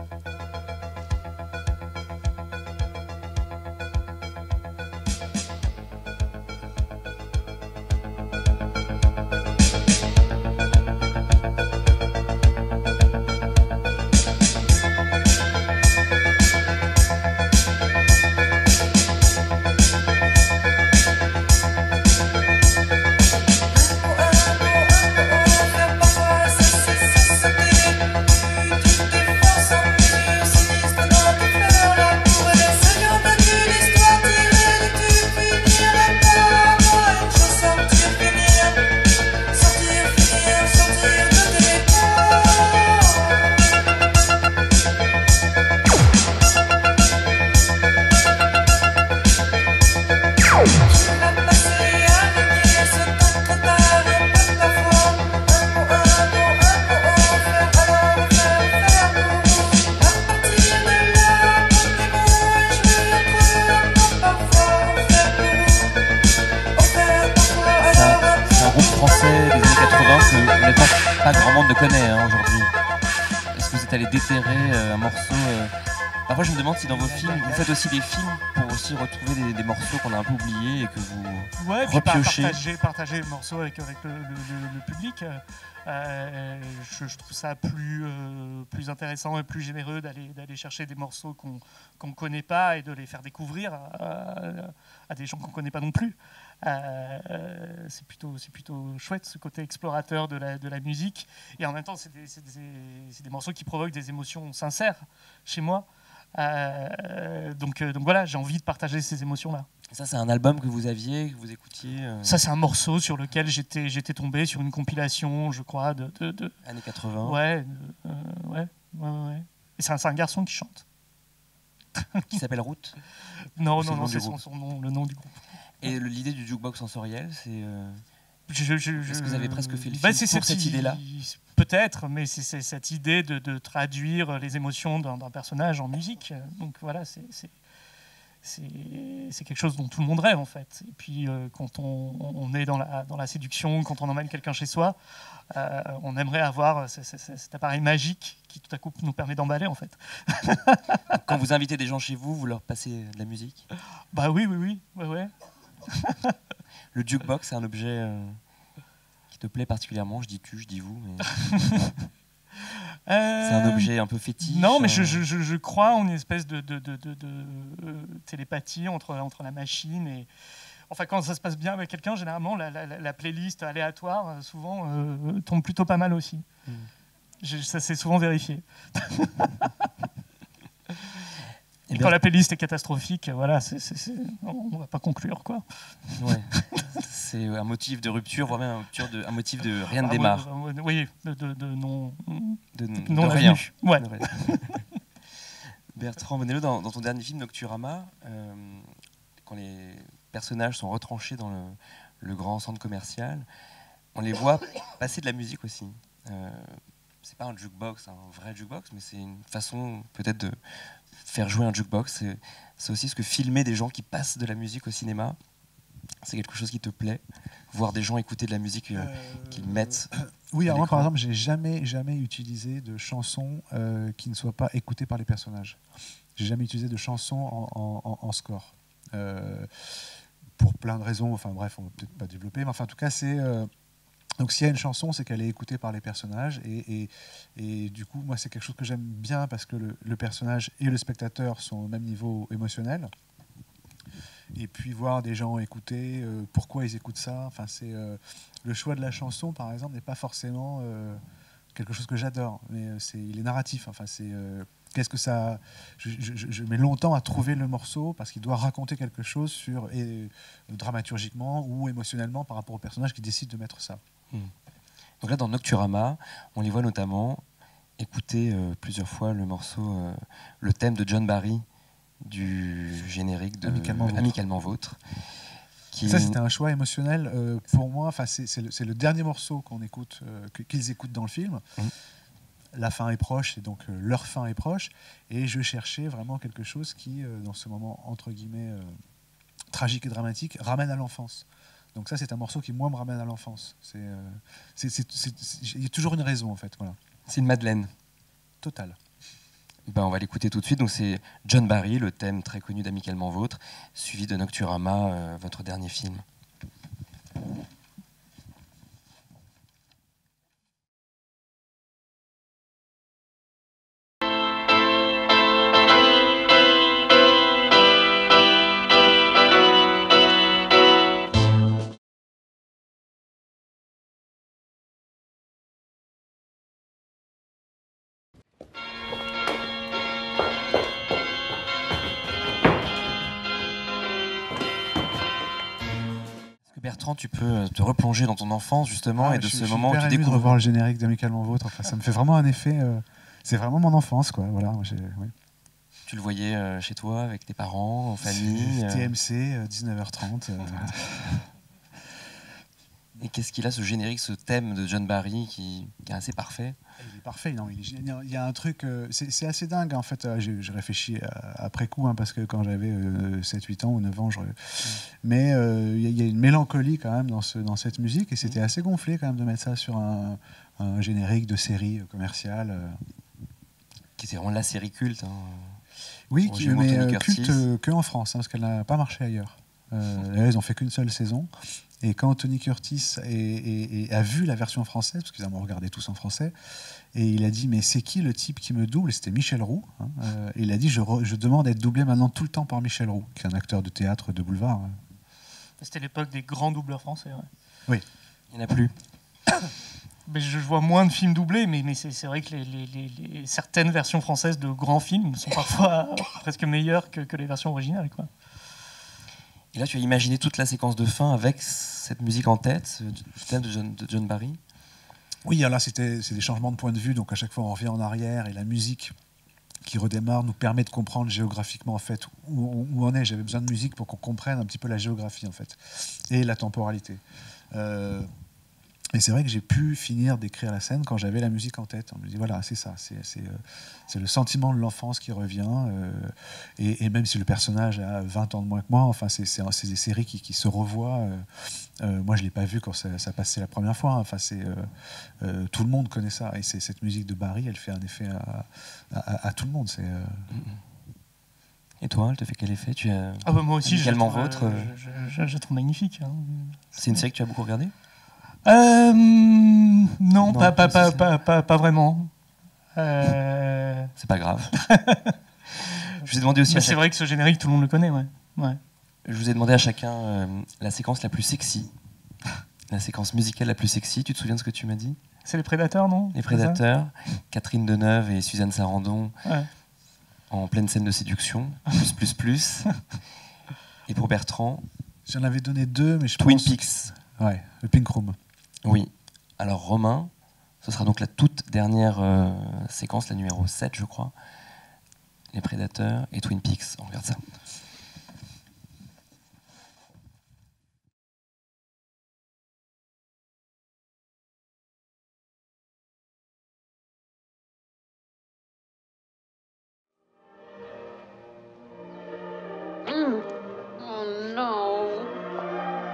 Pas grand monde ne connaît aujourd'hui. Est-ce que vous êtes allé déterrer un morceau Parfois je me demande si dans vos films, vous faites aussi des films pour aussi retrouver des morceaux qu'on a un peu oubliés et que vous repiochez. Partager le morceau avec le public. Je trouve ça plus intéressant et plus généreux d'aller chercher des morceaux qu'on ne connaît pas et de les faire découvrir à des gens qu'on ne connaît pas non plus. C'est plutôt chouette ce côté explorateur de la musique, et en même temps c'est des morceaux qui provoquent des émotions sincères chez moi, donc voilà, j'ai envie de partager ces émotions là. Ça c'est un album que vous aviez, que vous écoutiez Ça c'est un morceau sur lequel j'étais tombé sur une compilation, je crois, de années 80. Ouais. Et c'est un garçon qui chante. Qui s'appelle Route? Non, c'est son nom, le nom du groupe. Et l'idée du jukebox sensoriel, c'est... Est-ce que vous avez presque fait le film pour cette idée-là? Peut-être, mais c'est cette idée de traduire les émotions d'un personnage en musique. Donc voilà, c'est quelque chose dont tout le monde rêve en fait. Et puis quand on est dans la séduction, quand on emmène quelqu'un chez soi, on aimerait avoir cet appareil magique qui tout à coup nous permet d'emballer en fait. Quand vous invitez des gens chez vous, vous leur passez de la musique? Bah oui. Ouais. Le jukebox, c'est un objet qui te plaît particulièrement? Je dis tu, je dis vous, mais... C'est un objet un peu fétiche? Non, mais je crois en une espèce de télépathie entre la machine et... Enfin, quand ça se passe bien avec quelqu'un, généralement, la playlist aléatoire, souvent, tombe plutôt pas mal aussi. Ça s'est souvent vérifié. Et quand la playlist est catastrophique, voilà, on ne va pas conclure, quoi. Ouais. C'est un motif de rupture, voire même un motif de rien ne démarre. Oui, de non... De rien. Ouais. De rien. Bertrand Bonello, dans ton dernier film, Nocturama, quand les personnages sont retranchés dans le grand centre commercial, on les voit passer de la musique aussi. C'est pas un jukebox, un vrai jukebox, mais c'est une façon peut-être de faire jouer un jukebox. C'est aussi ce que filmer des gens qui passent de la musique au cinéma. C'est quelque chose qui te plaît? Voir des gens écouter de la musique qu'ils mettent? Oui, alors moi, l'écran. par exemple, j'ai jamais utilisé de chansons qui ne soient pas écoutées par les personnages. J'ai jamais utilisé de chansons en score. Pour plein de raisons, enfin bref, on va peut-être pas développer, mais enfin, en tout cas, c'est... donc s'il y a une chanson, c'est qu'elle est écoutée par les personnages, et du coup, moi, c'est quelque chose que j'aime bien, parce que le personnage et le spectateur sont au même niveau émotionnel. Et puis voir des gens écouter, pourquoi ils écoutent ça. Enfin, c'est le choix de la chanson, par exemple, n'est pas forcément quelque chose que j'adore, mais il est narratif. Enfin, c'est qu'est-ce que ça. Je mets longtemps à trouver le morceau parce qu'il doit raconter quelque chose sur dramaturgiquement ou émotionnellement par rapport au personnage qui décide de mettre ça. Donc là, dans Nocturama, on les voit notamment écouter plusieurs fois le morceau, le thème de John Barry du générique de Amicalement Vôtre. Ça, c'était un choix émotionnel pour moi. Enfin, c'est le dernier morceau qu'on écoute, qu'ils écoutent dans le film. La fin est proche, et donc leur fin est proche. Et je cherchais vraiment quelque chose qui, dans ce moment entre guillemets tragique et dramatique, ramène à l'enfance. Donc ça, c'est un morceau qui, moi, me ramène à l'enfance. Il y a toujours une raison, en fait. Voilà. C'est une Madeleine. Totale. Ben, on va l'écouter tout de suite. Donc c'est John Barry, le thème très connu d'Amicalement Vôtre, suivi de Nocturama, votre dernier film. Bertrand, tu peux te replonger dans ton enfance justement et de ce moment où tu découvres. De revoir le générique d'Amicalement Vôtre. Enfin, ça me fait vraiment un effet. C'est vraiment mon enfance, quoi. Voilà. Oui. Tu le voyais chez toi avec tes parents, en famille. TMC, 19h30. Et qu'est-ce qu'il a ce générique, ce thème de John Barry qui est assez parfait? Il est parfait, non, il y a un truc, c'est assez dingue en fait. J'ai réfléchi après coup, hein, parce que quand j'avais 7-8 ans ou 9 ans, mais il y a une mélancolie quand même dans cette musique, et c'était assez gonflé quand même de mettre ça sur un générique de série commerciale. Qui était vraiment la série culte. Hein. Oui, mais culte qu'en France, hein, parce qu'elle n'a pas marché ailleurs. Ils n'ont fait qu'une seule saison. Et quand Tony Curtis a vu la version française, parce qu'ils ont regardé tous en français, et il a dit, mais c'est qui le type qui me double? Et c'était Michel Roux. Hein, et il a dit, je demande à être doublé maintenant tout le temps par Michel Roux, qui est un acteur de théâtre de boulevard. Hein. C'était l'époque des grands doubleurs français. Ouais. Oui. Il n'y en a plus. Mais je vois moins de films doublés, mais c'est vrai que certaines versions françaises de grands films sont parfois presque meilleures que les versions originales, quoi. Et là, tu as imaginé toute la séquence de fin avec cette musique en tête, le thème de John Barry? Oui, alors là, c'est des changements de point de vue, donc à chaque fois on revient en arrière, et la musique qui redémarre nous permet de comprendre géographiquement en fait où on est. J'avais besoin de musique pour qu'on comprenne un petit peu la géographie en fait, et la temporalité. Et c'est vrai que j'ai pu finir d'écrire la scène quand j'avais la musique en tête. On me dit voilà, c'est ça, c'est le sentiment de l'enfance qui revient. Et même si le personnage a 20 ans de moins que moi, enfin, c'est des séries qui se revoient. Moi, je ne l'ai pas vu quand ça passait la première fois. Hein. Enfin, tout le monde connaît ça. Et cette musique de Barry, elle fait un effet à tout le monde. Et toi, elle te fait quel effet? Moi aussi, Amicalement Vôtre. Je trouve magnifique. Hein. C'est une série que tu as beaucoup regardée? Non, pas vraiment. C'est pas grave. Je vous ai demandé aussi. C'est vrai que ce générique, tout le monde le connaît, ouais. Je vous ai demandé à chacun la séquence la plus sexy, la séquence musicale la plus sexy. Tu te souviens de ce que tu m'as dit? C'est les Prédateurs, non? Les Prédateurs. Catherine Deneuve et Suzanne Sarandon en pleine scène de séduction. Plus. Et pour Bertrand, j'en avais donné 2, mais je Twin pense... Peaks. Ouais, le Pink Room. Oui. Alors Romain, ce sera donc la toute dernière séquence, la numéro 7, je crois. Les Prédateurs et Twin Peaks. On regarde ça. Oh no.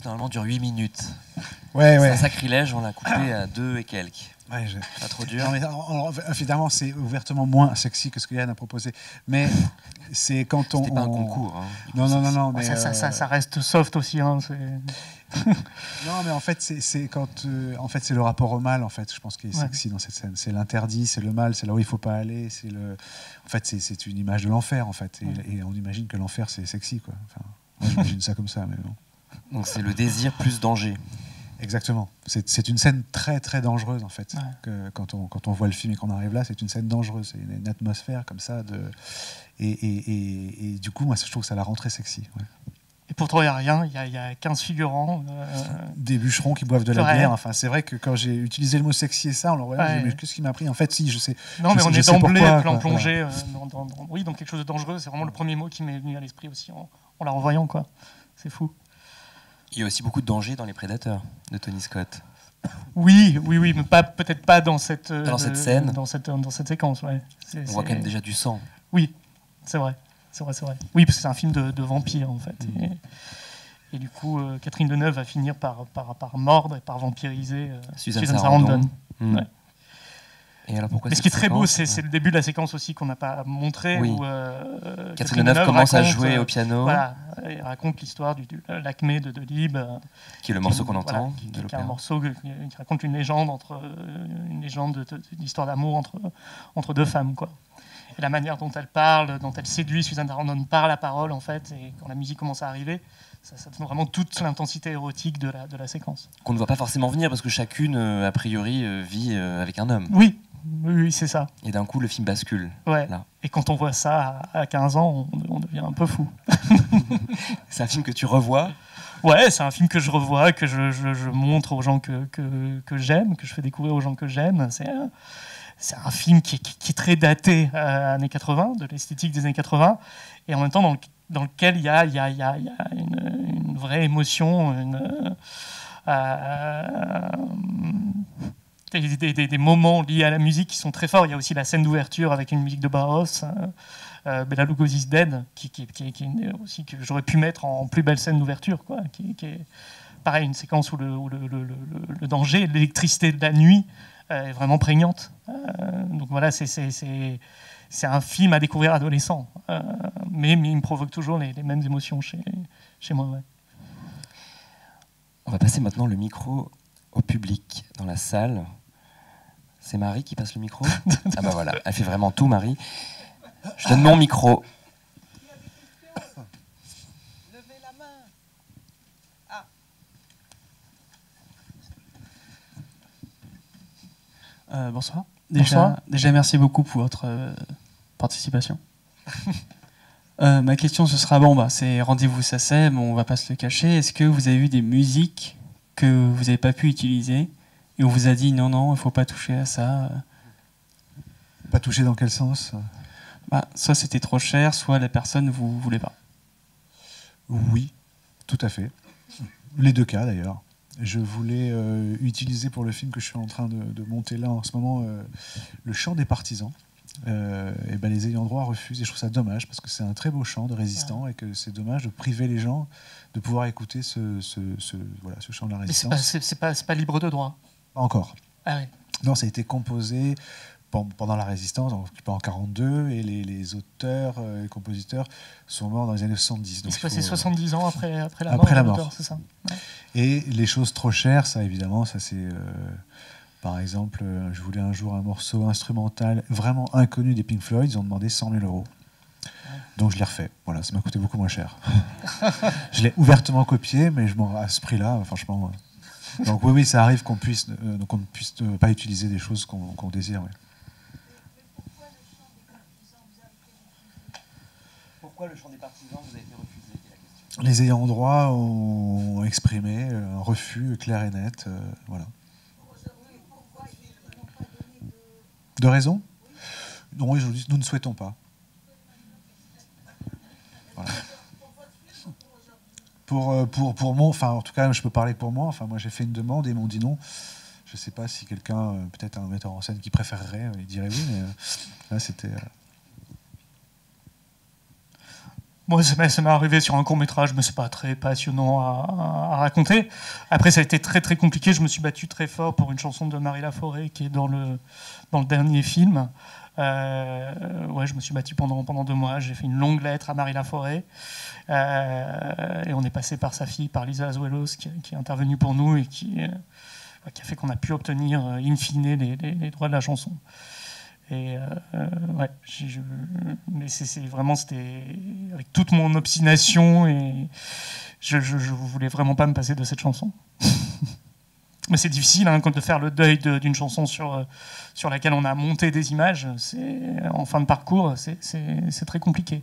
normalement dure 8 minutes. Ouais, C'est un ouais. sacrilège, on l'a coupé à 2 et quelques. Ouais, Pas trop dur. Non, mais évidemment, c'est ouvertement moins sexy que ce que Yann a proposé. Mais c'est quand on. C'était pas un on- concours. Hein, du coup, Non, mais. Ça reste soft aussi. Hein, Non, mais en fait, c'est quand. En fait, c'est le rapport au mal, en fait, je pense, qui est Ouais. sexy dans cette scène. C'est l'interdit, c'est le mal, c'est là où il faut pas aller. En fait, c'est une image de l'enfer, en fait. Et on imagine que l'enfer, c'est sexy, quoi. Enfin, moi, j'imagine ça comme ça, mais bon. Donc c'est le désir plus danger. Exactement. C'est une scène très très dangereuse en fait. Ouais. Quand on voit le film et qu'on arrive là, c'est une scène dangereuse. C'est une atmosphère comme ça. Et du coup, moi, je trouve que ça la rend très sexy. Ouais. Et pourtant, il n'y a rien. Il y a 15 figurants. Des bûcherons qui boivent de la Ouais. bière. Enfin, c'est vrai que quand j'ai utilisé le mot sexy et ça, on le regarde, Ouais. je me dis, mais qu'est-ce qui m'a pris? En fait, si, je sais. Non, je mais sais- on je est sais d'emblée pourquoi, quoi. plongé dans quelque chose de dangereux. C'est vraiment le premier mot qui m'est venu à l'esprit aussi en la revoyant. Quoi. C'est fou. Il y a aussi beaucoup de danger dans Les Prédateurs de Tony Scott. Oui, mais peut-être pas dans cette scène. dans cette séquence. Ouais. On voit quand même déjà du sang. Oui, c'est vrai. Oui, parce que c'est un film de vampire en fait. Et du coup, Catherine Deneuve va finir par mordre et par vampiriser Suzanne Suzanne Sarandon. Sarandon. Mm. Ouais. Et alors pourquoi Mais ce cette qui est très beau, séquence c'est le début de la séquence aussi qu'on n'a pas montré. Oui. Où, Catherine Deneuve commence à raconte, jouer au piano, Voilà, elle raconte l'histoire du l'Acmé de Delibes. qui est le morceau qu'on Voilà, entend qui de est un l'opéra. morceau qui raconte une légende d'histoire d'amour entre deux femmes, quoi. Et la manière dont elle parle, dont elle séduit Suzanne Sarandon par la parole, en fait, et quand la musique commence à arriver, ça donne vraiment toute l'intensité érotique de la séquence. Qu'on ne voit pas forcément venir parce que chacune, a priori, vit avec un homme. Oui, c'est ça. Et d'un coup, le film bascule. Ouais. Là. Et quand on voit ça à 15 ans, on devient un peu fou. C'est un film que tu revois. Ouais, c'est un film que je revois, que je montre aux gens que j'aime, que je fais découvrir aux gens que j'aime. C'est un film qui est très daté années 80, de l'esthétique des années 80, et en même temps dans lequel il y a une vraie émotion, des moments liés à la musique qui sont très forts. Il y a aussi la scène d'ouverture avec une musique de Barros, Bela Lugosi's Dead, qui est aussi que j'aurais pu mettre en plus belle scène d'ouverture, quoi, qui est pareil, une séquence où le danger, l'électricité de la nuit est vraiment prégnante. Donc voilà, c'est un film à découvrir adolescent, mais il me provoque toujours les mêmes émotions chez moi. Ouais. On va passer maintenant le micro au public dans la salle. C'est Marie qui passe le micro. Ah bah voilà, elle fait vraiment tout, Marie. Je donne mon micro. Levez la main. Bonsoir. Bonsoir. Déjà, merci beaucoup pour votre participation. Ma question, ce sera, c'est Rendez-vous SACEM, on va pas se le cacher. Est-ce que vous avez eu des musiques que vous n'avez pas pu utiliser et on vous a dit non, il faut pas toucher à ça? Pas touché dans quel sens? Soit c'était trop cher, soit la personne ne vous voulait pas. Oui, tout à fait. Les deux cas d'ailleurs. Je voulais utiliser pour le film que je suis en train de monter là en ce moment le chant des partisans. Et ben les ayants droit refusent et je trouve ça dommage parce que c'est un très beau chant de résistant et que c'est dommage de priver les gens de pouvoir écouter ce chant de la Mais résistance. c'est pas libre de droit. Pas encore. Ah ouais. Non, ça a été composé pendant la résistance, en 1942, et les auteurs et compositeurs sont morts dans les années 70. Il Donc s'est passé il faut- 70 ans après la mort. Après la de mort. l'auteur, c'est ça. Ouais. Et les choses trop chères, ça évidemment, ça c'est... par exemple, je voulais un jour un morceau instrumental vraiment inconnu des Pink Floyd, ils ont demandé 100 000 €. Donc je l'ai refait. Voilà, ça m'a coûté beaucoup moins cher. Je l'ai ouvertement copié, mais à ce prix-là, franchement... Donc oui, ça arrive qu'on puisse pas utiliser des choses qu'on désire. Oui. Pourquoi le chant des partisans vous a été refusé? Les ayants droit ont exprimé un refus clair et net. Voilà. De raison? Non, ils ont dit nous ne souhaitons pas. Voilà. Pour moi, enfin en tout cas je peux parler pour moi. Enfin moi j'ai fait une demande et ils m'ont dit non. Je ne sais pas si quelqu'un, peut-être un metteur en scène qui préférerait, il dirait oui, mais là c'était. Moi, ça m'est arrivé sur un court-métrage, mais c'est pas très passionnant à raconter. Après, ça a été très très compliqué. Je me suis battu très fort pour une chanson de Marie Laforêt qui est dans le dernier film. Ouais, je me suis battu pendant 2 mois. J'ai fait une longue lettre à Marie Laforêt. Et on est passé par sa fille, par Lisa Azuelos, qui est intervenue pour nous et qui a fait qu'on a pu obtenir, in fine, les droits de la chanson. Et ouais, mais c'était avec toute mon obstination et je voulais vraiment pas me passer de cette chanson. Mais c'est difficile hein, de faire le deuil d'une chanson sur laquelle on a monté des images. En fin de parcours, c'est très compliqué.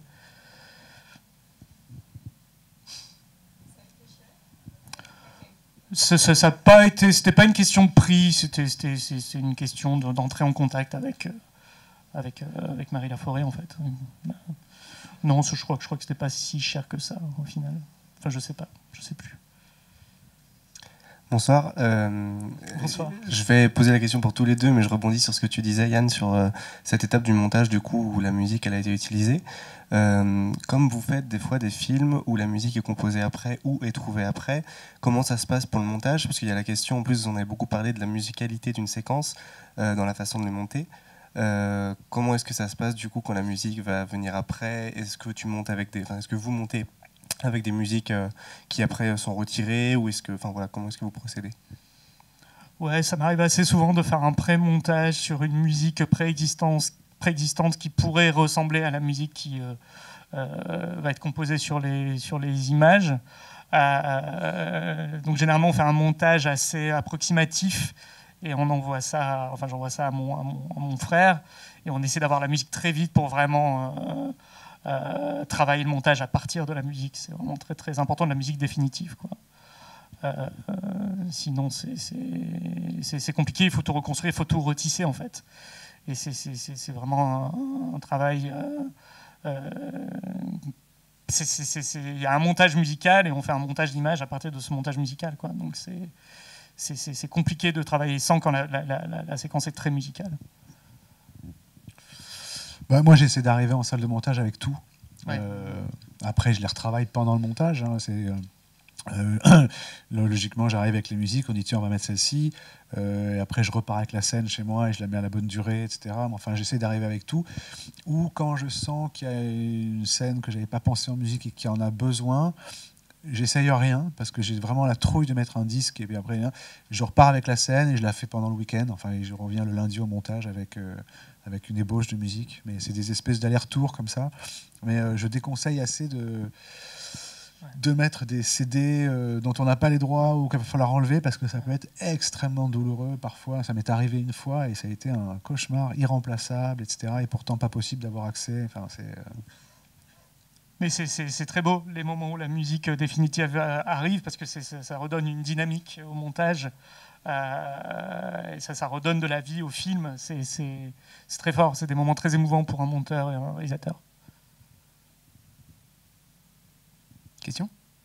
Ça a pas été, c'était pas une question de prix, c'était une question d'entrer en contact avec Marie Laforêt en fait. Non, je crois que c'était pas si cher que ça au final. Enfin, je sais plus. Bonsoir. Bonsoir. Je vais poser la question pour tous les deux, mais je rebondis sur ce que tu disais, Yann, sur cette étape du montage, du coup, où la musique elle a été utilisée. Comme vous faites des fois des films où la musique est composée après ou est trouvée après, comment ça se passe pour le montage? Parce qu'il y a la question, en plus, on avait beaucoup parlé de la musicalité d'une séquence dans la façon de les monter. Comment est-ce que ça se passe du coup quand la musique va venir après? Est-ce que tu montes est-ce que vous montez avec des musiques qui après sont retirées ou comment est-ce que vous procédez? Ouais, ça m'arrive assez souvent de faire un pré-montage sur une musique préexistante qui pourrait ressembler à la musique qui va être composée sur les images. Donc généralement on fait un montage assez approximatif et on envoie ça, j'envoie ça à mon frère et on essaie d'avoir la musique très vite pour vraiment travailler le montage à partir de la musique. C'est vraiment très très important, de la musique définitive, quoi. Sinon c'est compliqué, il faut tout reconstruire, il faut tout retisser en fait. Et c'est vraiment un travail. Il y a un montage musical et on fait un montage d'image à partir de ce montage musical, quoi. Donc c'est compliqué de travailler sans quand la séquence est très musicale. Bah, moi, j'essaie d'arriver en salle de montage avec tout. Ouais. Après, je les retravaille pendant le montage. Hein, logiquement, j'arrive avec les musiques, on dit tiens, on va mettre celle-ci. Et après, je repars avec la scène chez moi et je la mets à la bonne durée, etc. Mais enfin, j'essaie d'arriver avec tout. Ou quand je sens qu'il y a une scène que j'avais pas pensé en musique et qui en a besoin, j'essaye rien parce que j'ai vraiment la trouille de mettre un disque et puis après je repars avec la scène et je la fais pendant le week-end. Enfin, et je reviens le lundi au montage avec une ébauche de musique. Mais c'est des espèces d'allers-retours comme ça. Mais je déconseille assez de mettre des CD dont on n'a pas les droits ou qu'il va falloir enlever parce que ça peut être extrêmement douloureux parfois. Ça m'est arrivé une fois et ça a été un cauchemar irremplaçable, etc. Et pourtant pas possible d'avoir accès. Enfin, Mais c'est très beau, les moments où la musique définitive arrive, parce que ça redonne une dynamique au montage, et ça redonne de la vie au film. C'est très fort, c'est des moments très émouvants pour un monteur et un réalisateur. Question?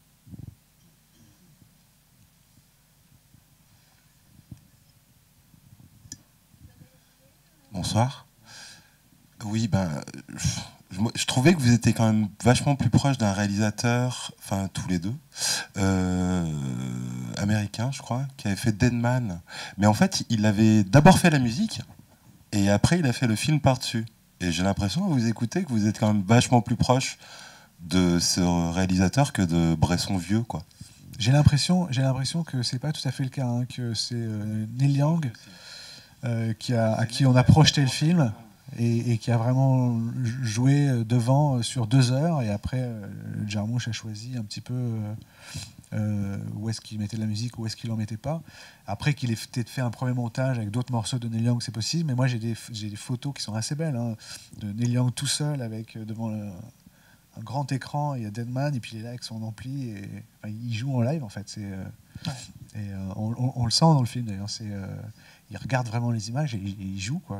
Bonsoir. Oui, je trouvais que vous étiez quand même vachement plus proche d'un réalisateur, enfin tous les deux, américain, je crois, qui avait fait Deadman. Mais en fait, il avait d'abord fait la musique et après il a fait le film par-dessus. Et j'ai l'impression, à vous écouter, que vous êtes quand même vachement plus proche de ce réalisateur que de Bresson vieux, quoi. J'ai l'impression que c'est pas tout à fait le cas, hein, que c'est Neil Young à qui on a projeté le film et qui a vraiment joué devant sur 2 heures et après Jarmusch a choisi un petit peu où est-ce qu'il mettait de la musique, où est-ce qu'il en mettait pas. Après qu'il ait peut-être fait un premier montage avec d'autres morceaux de Neil Young, c'est possible, mais moi j'ai des photos qui sont assez belles, hein, de Neil Young tout seul avec devant un grand écran, il y a Deadman et puis il est là avec son ampli et enfin, il joue en live en fait. Et on le sent dans le film d'ailleurs. Il regarde vraiment les images et il joue, quoi.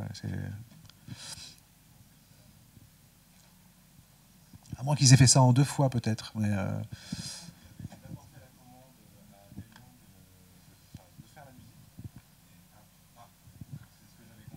À moins qu'ils aient fait ça en 2 fois peut-être. Mais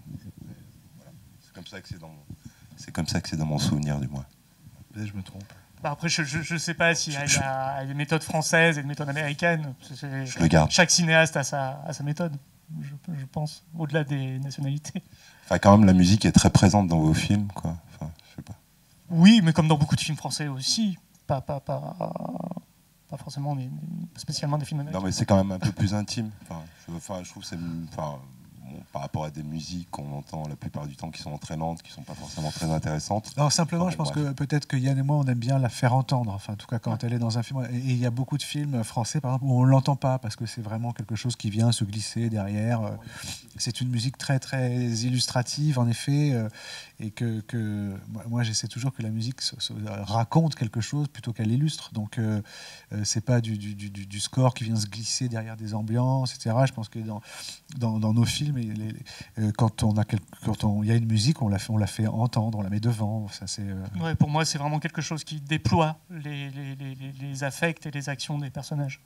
C'est comme ça que c'est dans mon souvenir, du moins. peut-être je me trompe. Bah après, je sais pas s'il y a des méthodes françaises et des méthodes américaines. Je le garde. Chaque cinéaste a sa méthode, je pense, au-delà des nationalités. Enfin, quand même, la musique est très présente dans vos films, quoi. Enfin, je sais pas. Oui, mais comme dans beaucoup de films français aussi. Pas forcément spécialement des films américains. Non, mais c'est quand même un peu plus intime. Je trouve que c'est... par rapport à des musiques qu'on entend la plupart du temps qui sont entraînantes, qui sont pas forcément très intéressantes. Alors simplement, je pense que peut-être que Yann et moi, on aime bien la faire entendre. Enfin, en tout cas, quand elle est dans un film. Et il y a beaucoup de films français, par exemple, où on l'entend pas parce que c'est vraiment quelque chose qui vient se glisser derrière. C'est une musique très très illustrative, en effet, et que moi, j'essaie toujours que la musique raconte quelque chose plutôt qu'elle illustre. Donc, c'est pas du score qui vient se glisser derrière des ambiances, etc. Je pense que dans nos films, quand il y a une musique, on la fait entendre, on la met devant. Ça, ouais, pour moi, c'est vraiment quelque chose qui déploie les affects et les actions des personnages.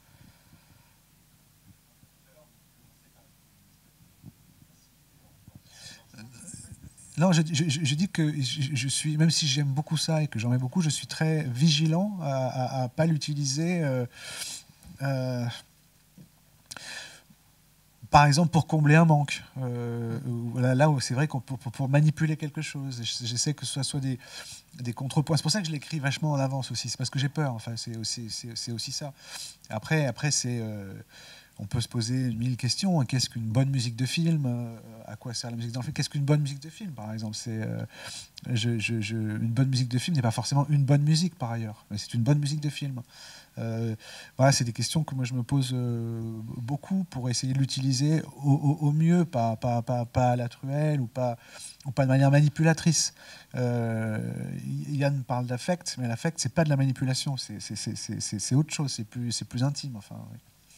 Non, je dis que je suis, même si j'aime beaucoup ça et que j'en mets beaucoup, je suis très vigilant à pas l'utiliser. Par exemple, pour combler un manque, là où c'est vrai pour manipuler quelque chose. J'essaie que ce soit des contrepoints. C'est pour ça que je l'écris vachement en avance aussi. C'est parce que j'ai peur. Enfin, c'est aussi ça. Après on peut se poser 1000 questions. Qu'est-ce qu'une bonne musique de film? À quoi sert la musique dans le film? Qu'est-ce qu'une bonne musique de film, par exemple? Une bonne musique de film n'est pas forcément une bonne musique, par ailleurs. Mais c'est une bonne musique de film. Voilà, c'est des questions que moi je me pose beaucoup pour essayer de l'utiliser au mieux, pas à la truelle ou pas de manière manipulatrice. Yann parle d'affect, mais l'affect c'est pas de la manipulation, c'est autre chose, c'est plus intime. Enfin, oui.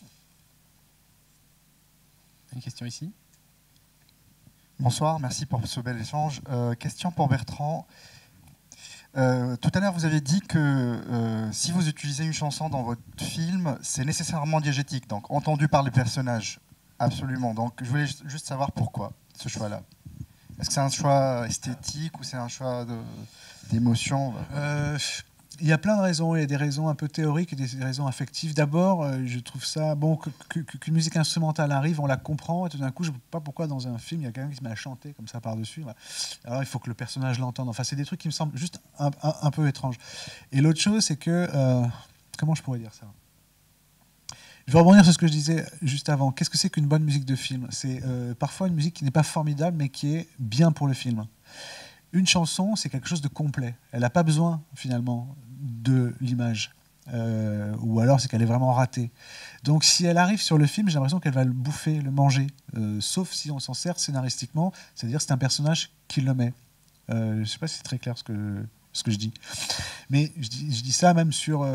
Une question ici. Bonsoir, merci pour ce bel échange. Question pour Bertrand. Tout à l'heure, vous avez dit que si vous utilisez une chanson dans votre film, c'est nécessairement diégétique, donc entendu par les personnages. Absolument. Donc, je voulais juste savoir pourquoi ce choix-là. Est-ce que c'est un choix esthétique ou c'est un choix d'émotion? Il y a plein de raisons. Il y a des raisons un peu théoriques et des raisons affectives. D'abord, je trouve ça bon qu'une musique instrumentale arrive, on la comprend, et tout d'un coup, je ne sais pas pourquoi dans un film, il y a quelqu'un qui se met à chanter comme ça par-dessus. Voilà. Alors, il faut que le personnage l'entende. Enfin, c'est des trucs qui me semblent juste un peu étranges. Et l'autre chose, c'est que... comment je pourrais dire ça? Je vais rebondir sur ce que je disais juste avant. Qu'est-ce que c'est qu'une bonne musique de film? C'est parfois une musique qui n'est pas formidable, mais qui est bien pour le film. Une chanson, c'est quelque chose de complet. Elle n'a pas besoin, finalement, de l'image. Ou alors, c'est qu'elle est vraiment ratée. Donc, si elle arrive sur le film, j'ai l'impression qu'elle va le bouffer, le manger. Sauf si on s'en sert scénaristiquement. C'est-à-dire que c'est un personnage qui le met. Je ne sais pas si c'est très clair ce que je dis. Mais je dis ça même sur...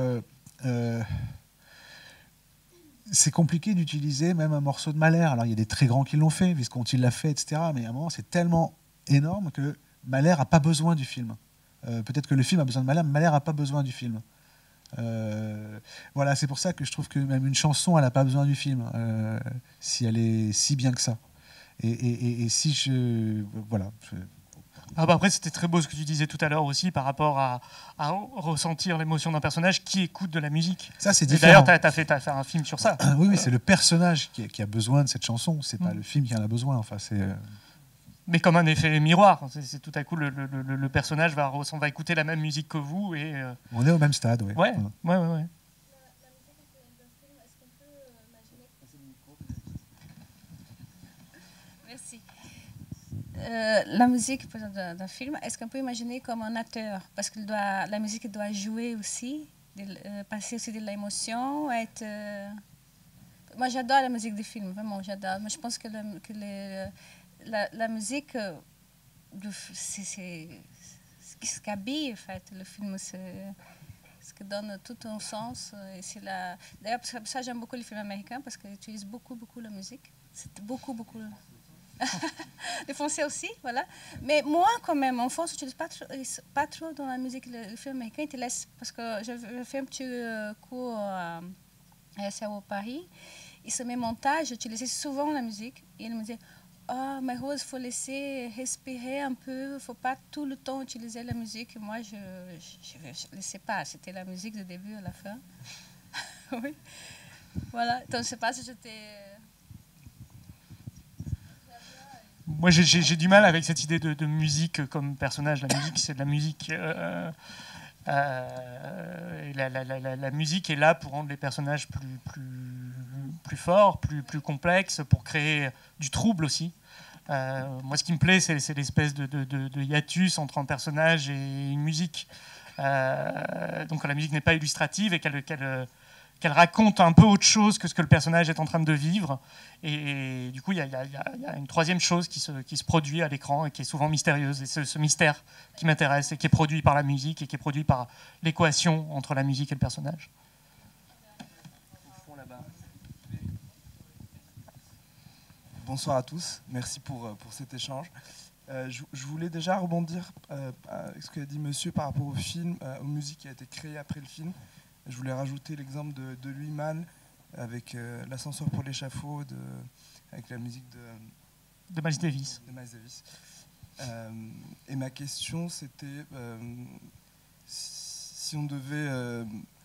c'est compliqué d'utiliser même un morceau de Mahler. Alors, il y a des très grands qui l'ont fait, Visconti l'a fait, etc. Mais à un moment, c'est tellement énorme que Mahler n'a pas besoin du film. Peut-être que le film a besoin de Mahler, mais Mahler n'a pas besoin du film. Voilà, c'est pour ça que je trouve que même une chanson, elle n'a pas besoin du film, si elle est si bien que ça. Et si je... Voilà. Après, c'était très beau ce que tu disais tout à l'heure aussi par rapport à ressentir l'émotion d'un personnage qui écoute de la musique. Ça, c'est différent. D'ailleurs, tu as fait un film sur ça. Oui, c'est le personnage qui a besoin de cette chanson. C'est pas le film qui en a besoin. Enfin, c'est... Mais comme un effet miroir. C'est tout à coup, le personnage va écouter la même musique que vous. Et, on est au même stade, oui. Ouais. Merci. La musique d'un film, est-ce qu'on peut imaginer comme un acteur? Parce que la musique doit jouer aussi, passer aussi de l'émotion, être... Moi, j'adore la musique des films, vraiment, j'adore. Mais je pense que la musique, c'est ce qui habille, en fait, le film. C'est ce qui donne tout un sens. D'ailleurs, pour ça, j'aime beaucoup les films américains, parce qu'ils utilisent beaucoup la musique. C'est beaucoup... Les Français aussi, voilà. Mais moi, quand même, en France, je n'utilise pas trop dans la musique. Le film américain, ils te laissent... Parce que je fais un petit cours à SAO Paris. Et sur mes montages, j'utilisais souvent la musique. Et ils me disaient, ah, mais Rose, il faut laisser respirer un peu, il ne faut pas tout le temps utiliser la musique. Moi, je ne laissais pas, c'était la musique du début à la fin. Oui. Voilà, donc je ne sais pas si j'étais... Moi, j'ai du mal avec cette idée de musique comme personnage. La musique, c'est de la musique. Et la musique est là pour rendre les personnages plus forts, plus complexes, pour créer du trouble aussi. Moi, ce qui me plaît, c'est l'espèce de hiatus entre un personnage et une musique. Donc, quand la musique n'est pas illustrative et qu'elle raconte un peu autre chose que ce que le personnage est en train de vivre. Et du coup, il y a une troisième chose qui se produit à l'écran et qui est souvent mystérieuse. Et c'est ce mystère qui m'intéresse et qui est produit par la musique et qui est produit par l'équation entre la musique et le personnage. Bonsoir à tous, merci pour cet échange. Je voulais déjà rebondir avec ce qu'a dit monsieur par rapport au film, aux musiques qui a été créées après le film. Je voulais rajouter l'exemple de Louis Malle avec l'ascenseur pour l'échafaud, avec la musique de Miles Davis. Et ma question, c'était si on devait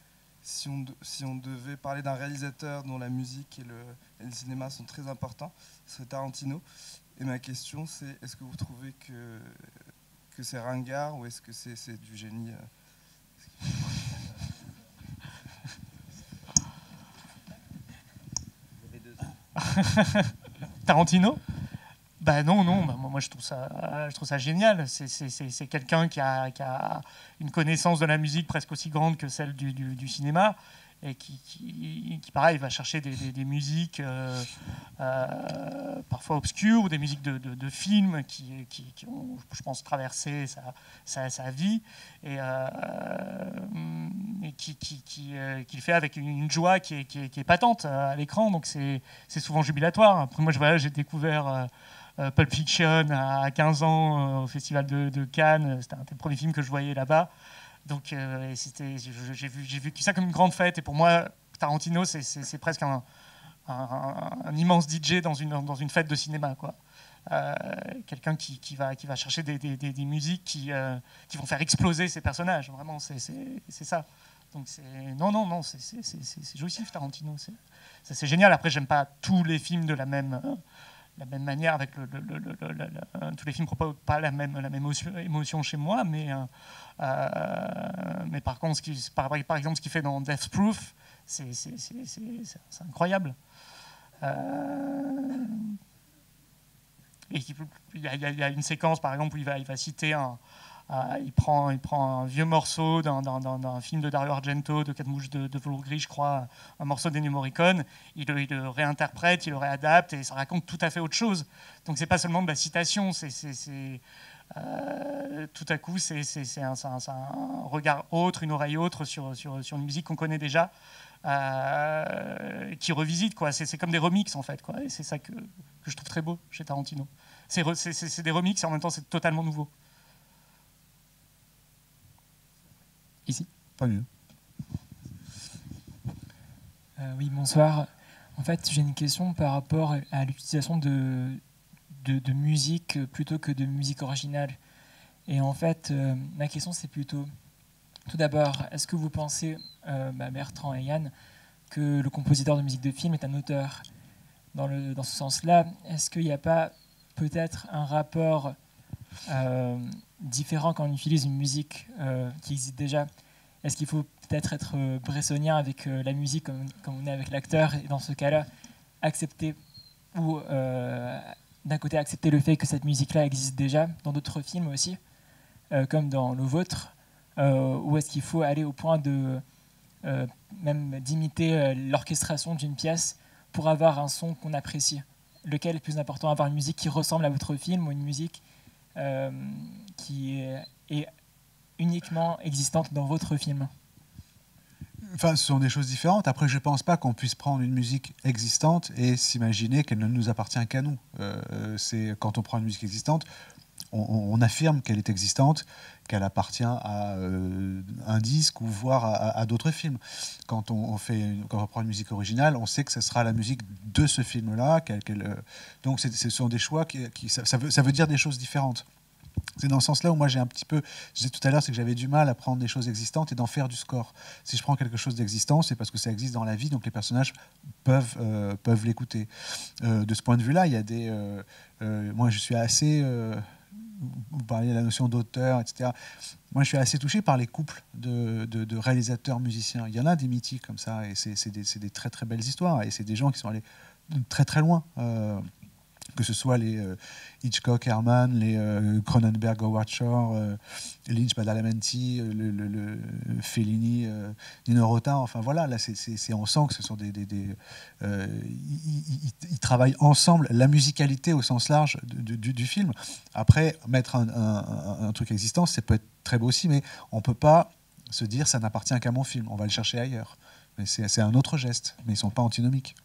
parler d'un réalisateur dont la musique et le cinéma sont très importants, ce serait Tarantino. Et ma question, c'est est-ce que vous trouvez que c'est ringard ou est-ce que c'est du génie Tarantino? Ben non, moi je trouve ça génial. C'est quelqu'un qui a une connaissance de la musique presque aussi grande que celle du cinéma et qui pareil, va chercher des musiques parfois obscures ou des musiques de films qui ont, je pense, traversé sa vie et qui le fait avec une joie qui est patente à l'écran, donc c'est souvent jubilatoire. Après, moi, j'ai découvert Pulp Fiction à 15 ans au Festival de Cannes. C'était un des premiers films que je voyais là-bas. Donc j'ai vu ça comme une grande fête. Et pour moi, Tarantino, c'est presque un immense DJ dans une fête de cinéma, quoi. Quelqu'un qui va chercher des musiques qui vont faire exploser ses personnages. Vraiment, c'est ça. Donc non, c'est jouissif, Tarantino. C'est génial. Après, j'aime pas tous les films de la même manière, avec tous les films ne proposent pas la même émotion chez moi, mais par contre, par exemple, ce qu'il fait dans Death Proof, c'est incroyable. Et il y a une séquence, par exemple, où il va citer il prend un vieux morceau d'un film de Dario Argento, de Quatre mouches de velours gris, je crois, un morceau d'Ennio Morricone, il le réinterprète, il le réadapte, et ça raconte tout à fait autre chose. Donc c'est pas seulement de la citation, tout à coup c'est un regard autre, une oreille autre sur une musique qu'on connaît déjà, qui revisite, quoi. C'est comme des remixes en fait, quoi. Et c'est ça que je trouve très beau chez Tarantino. C'est des remixes et en même temps c'est totalement nouveau. Ici. Pas mieux. Oui, bonsoir. En fait, j'ai une question par rapport à l'utilisation de musique plutôt que de musique originale. Et en fait, ma question, c'est plutôt, tout d'abord, est-ce que vous pensez, Bertrand et Yann, que le compositeur de musique de film est un auteur? Dans ce sens-là, est-ce qu'il n'y a pas peut-être un rapport différent quand on utilise une musique qui existe déjà? Est-ce qu'il faut peut-être être bressonien avec la musique comme on est avec l'acteur, et dans ce cas-là, accepter ou d'un côté accepter le fait que cette musique-là existe déjà dans d'autres films aussi, comme dans le vôtre, ou est-ce qu'il faut aller au point de même d'imiter l'orchestration d'une pièce pour avoir un son qu'on apprécie? Lequel est plus important, avoir une musique qui ressemble à votre film ou une musique qui est uniquement existante dans votre film? Enfin, ce sont des choses différentes. Après, je ne pense pas qu'on puisse prendre une musique existante et s'imaginer qu'elle ne nous appartient qu'à nous. C'est quand on prend une musique existante, on affirme qu'elle est existante, qu'elle appartient à un disque ou voire à d'autres films. Quand on reprend une musique originale, on sait que ce sera la musique de ce film-là. Donc ce sont des choix ça veut dire des choses différentes. C'est dans ce sens-là où moi j'ai un petit peu, je disais tout à l'heure, c'est que j'avais du mal à prendre des choses existantes et d'en faire du score. Si je prends quelque chose d'existant, c'est parce que ça existe dans la vie, donc les personnages peuvent l'écouter. De ce point de vue-là, il y a des... moi je suis assez... vous parliez de la notion d'auteur, etc. Moi je suis assez touché par les couples de réalisateurs-musiciens. Il y en a des mythiques comme ça, et c'est des très très belles histoires, et c'est des gens qui sont allés très très loin. Que ce soit les Hitchcock, Herman, les Cronenberg, Howard Shore, Lynch, Badalamenti, le Fellini, Nino Rota, enfin voilà, là on sent que ce sont ils travaillent ensemble la musicalité au sens large du film. Après, mettre un truc existant, ça peut être très beau aussi, mais on ne peut pas se dire ça n'appartient qu'à mon film, on va le chercher ailleurs. Mais c'est un autre geste, mais ils ne sont pas antinomiques.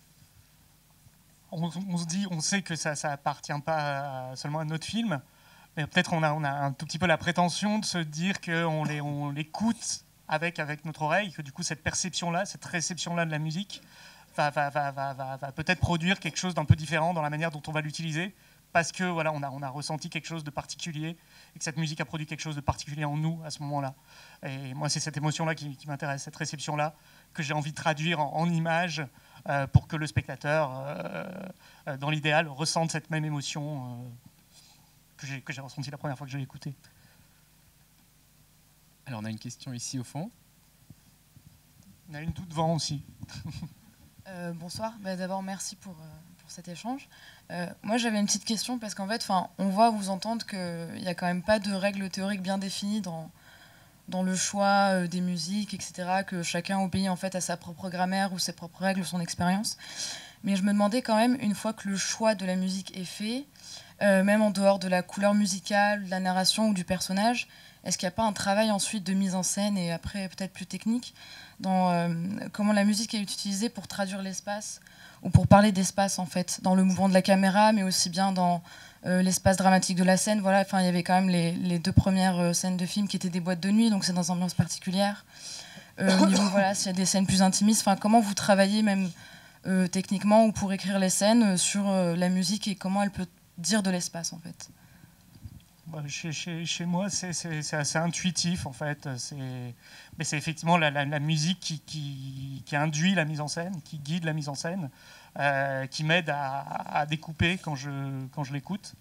On sait que ça appartient pas seulement à notre film, mais peut-être on a un tout petit peu la prétention de se dire qu'on l'écoute avec notre oreille, que du coup cette perception-là, cette réception-là de la musique va peut-être produire quelque chose d'un peu différent dans la manière dont on va l'utiliser, parce que voilà, on a ressenti quelque chose de particulier et que cette musique a produit quelque chose de particulier en nous à ce moment-là. Et moi, c'est cette émotion-là qui m'intéresse, cette réception-là que j'ai envie de traduire en images. Pour que le spectateur, dans l'idéal, ressente cette même émotion que j'ai ressentie la première fois que je l'ai écouté. Alors on a une question ici au fond. On a une tout devant aussi. Bonsoir, d'abord merci pour cet échange. Moi j'avais une petite question parce qu'en fait on voit vous entendre qu'il n'y a quand même pas de règles théoriques bien définies dans le choix des musiques, etc., que chacun obéit en fait à sa propre grammaire ou ses propres règles ou son expérience. Mais je me demandais quand même, une fois que le choix de la musique est fait, même en dehors de la couleur musicale, de la narration ou du personnage, est-ce qu'il n'y a pas un travail ensuite de mise en scène et après peut-être plus technique dans comment la musique est utilisée pour traduire l'espace ou pour parler d'espace en fait, dans le mouvement de la caméra, mais aussi bien dans l'espace dramatique de la scène. Voilà, il y avait quand même les 2 premières scènes de film qui étaient des boîtes de nuit, donc c'est dans une ambiance particulière. Au niveau, voilà, s'il y a des scènes plus intimistes, comment vous travaillez même techniquement ou pour écrire les scènes sur la musique et comment elle peut dire de l'espace en fait. Chez moi, c'est assez intuitif en fait. Mais c'est effectivement la musique qui induit la mise en scène, qui guide la mise en scène, qui m'aide à découper quand je l'écoute.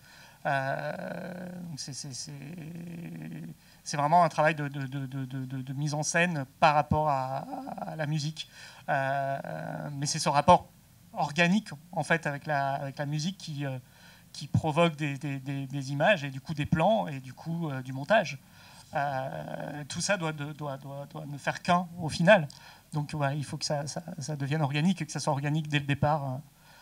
C'est vraiment un travail de mise en scène par rapport à la musique. Mais c'est ce rapport organique en fait avec la musique qui provoque des images et du coup des plans et du coup du montage. Tout ça doit ne faire qu'un au final. Donc ouais, il faut que ça devienne organique et que ça soit organique dès le départ.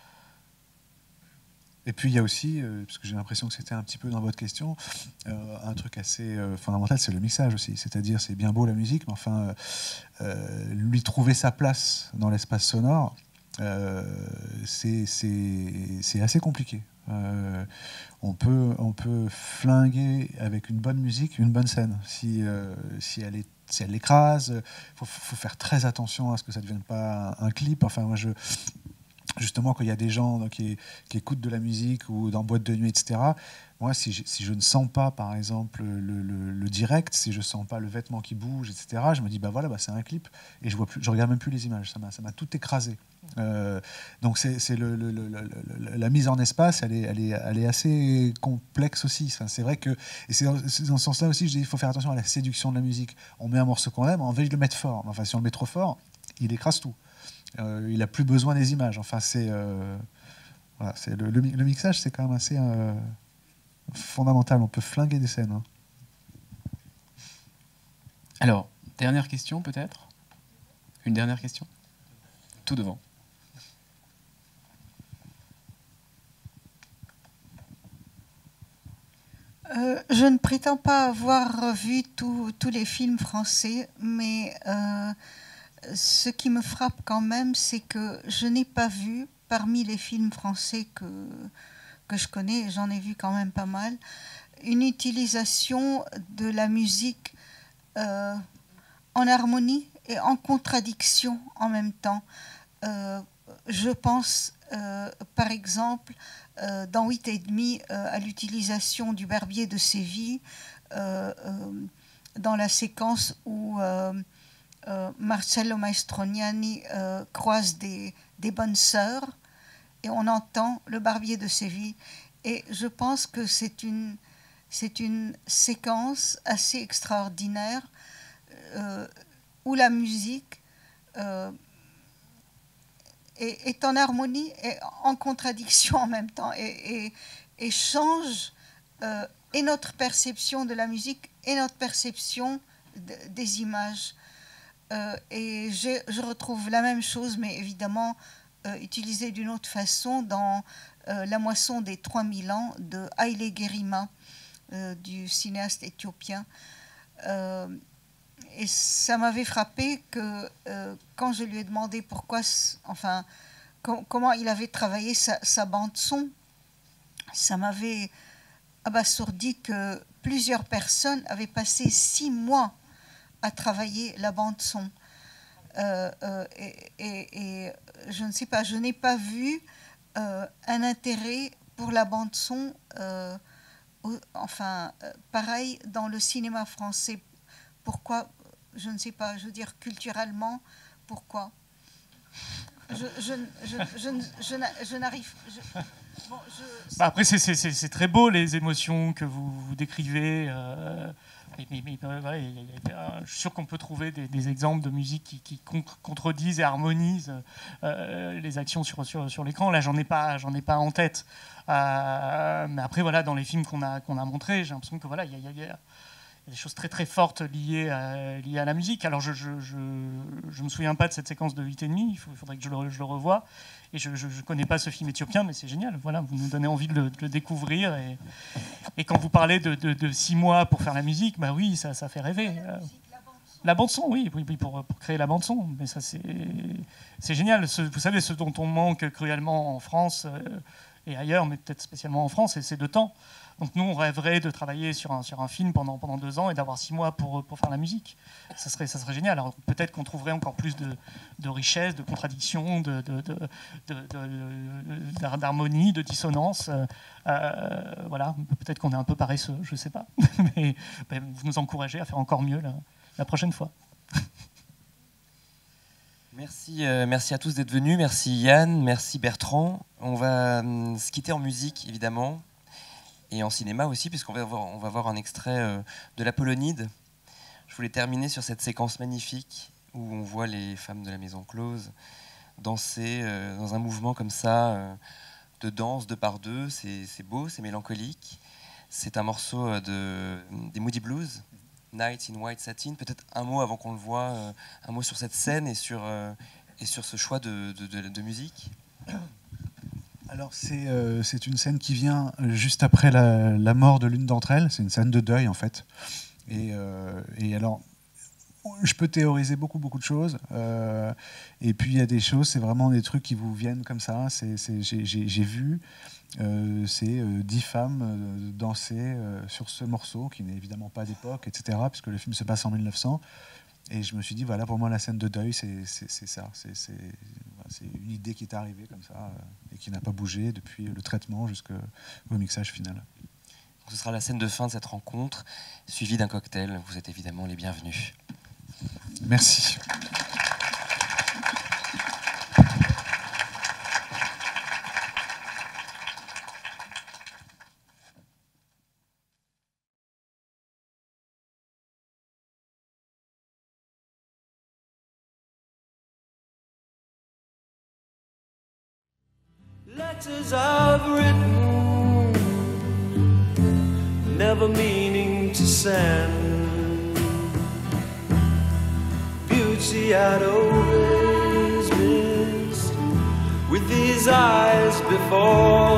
Et puis il y a aussi, parce que j'ai l'impression que c'était un petit peu dans votre question, un truc assez fondamental, c'est le mixage aussi. C'est-à-dire, c'est bien beau la musique, mais enfin, lui trouver sa place dans l'espace sonore, c'est assez compliqué. On peut flinguer avec une bonne musique une bonne scène. Si elle l'écrase, faut faire très attention à ce que ça ne devienne pas un clip. Enfin, moi, justement, quand il y a des gens qui écoutent de la musique ou dans boîte de nuit, etc., moi, si je ne sens pas, par exemple, le direct, si je ne sens pas le vêtement qui bouge, etc., je me dis, c'est un clip, et je regarde même plus les images, ça m'a tout écrasé. Donc la mise en espace, elle est assez complexe aussi. Enfin, c'est vrai que, et c'est dans ce sens-là aussi, je dis, il faut faire attention à la séduction de la musique. On met un morceau qu'on aime, on veut le mettre fort. Enfin, si on le met trop fort, il écrase tout. Il n'a plus besoin des images. Enfin, voilà, le mixage, c'est quand même assez fondamental. On peut flinguer des scènes. Hein. Alors, dernière question peut-être. Une dernière question. Tout devant. Je ne prétends pas avoir vu tous les films français, mais ce qui me frappe quand même, c'est que je n'ai pas vu, parmi les films français que je connais, j'en ai vu quand même pas mal, une utilisation de la musique en harmonie et en contradiction en même temps. Je pense par exemple dans 8 et demi à l'utilisation du Barbier de Séville dans la séquence où Marcello Mastroianni croise des bonnes sœurs et on entend le Barbier de Séville. Et je pense que c'est une séquence assez extraordinaire où la musique est en harmonie et en contradiction en même temps et change et notre perception de la musique et notre perception des images. Et je retrouve la même chose, mais évidemment utilisée d'une autre façon dans La moisson des 3000 ans de Haile Gerima, du cinéaste éthiopien. Et ça m'avait frappé que quand je lui ai demandé pourquoi, enfin, comment il avait travaillé sa bande-son, ça m'avait abasourdi que plusieurs personnes avaient passé 6 mois à travailler la bande-son. Et je ne sais pas, je n'ai pas vu un intérêt pour la bande-son, pareil dans le cinéma français. Pourquoi? Je ne sais pas, je veux dire culturellement, pourquoi? Je n'arrive... Après, c'est très beau, les émotions que vous décrivez. Mais voilà, je suis sûr qu'on peut trouver des exemples de musique qui contredisent et harmonisent les actions sur l'écran. Là, j'en ai pas en tête. Mais après, voilà, dans les films qu'on a montrés, j'ai l'impression que voilà, il y a des choses très très fortes liées à la musique. Alors je me souviens pas de cette séquence de 8 et demi, il faudrait que je le revoie. Et je connais pas ce film éthiopien, mais c'est génial. Voilà, vous nous donnez envie de le découvrir. Et quand vous parlez de 6 mois pour faire la musique, bah oui, ça fait rêver. La bande son, oui, pour créer la bande son. Mais ça c'est génial. Vous savez, ce dont on manque cruellement en France et ailleurs, mais peut-être spécialement en France, c'est de temps. Donc nous, on rêverait de travailler sur un film pendant 2 ans et d'avoir 6 mois pour faire la musique. Ça serait génial. Alors peut-être qu'on trouverait encore plus de richesse, de contradictions, d'harmonie, de dissonance. Voilà, peut-être qu'on est un peu paresseux, je ne sais pas. Mais vous nous encouragez à faire encore mieux la prochaine fois. Merci à tous d'être venus. Merci Yann, merci Bertrand. On va se quitter en musique, évidemment. Et en cinéma aussi, puisqu'on va voir un extrait de l'Apollonide. Je voulais terminer sur cette séquence magnifique où on voit les femmes de la maison close danser dans un mouvement comme ça, de danse 2 par 2. C'est beau, c'est mélancolique. C'est un morceau des Moody Blues, Night in White Satin. Peut-être un mot avant qu'on le voit, un mot sur cette scène et sur ce choix de musique. Alors c'est une scène qui vient juste après la mort de l'une d'entre elles. C'est une scène de deuil en fait. Et alors je peux théoriser beaucoup de choses. Et puis il y a des choses, c'est vraiment des trucs qui vous viennent comme ça. J'ai vu ces 10 femmes danser sur ce morceau qui n'est évidemment pas d'époque, etc. Puisque le film se passe en 1900. Et je me suis dit, voilà, pour moi, la scène de deuil, c'est ça. C'est une idée qui est arrivée comme ça et qui n'a pas bougé depuis le traitement jusqu'au mixage final. Ce sera la scène de fin de cette rencontre, suivie d'un cocktail. Vous êtes évidemment les bienvenus. Merci. Letters I've written, never meaning to send. Beauty I'd always missed with these eyes before.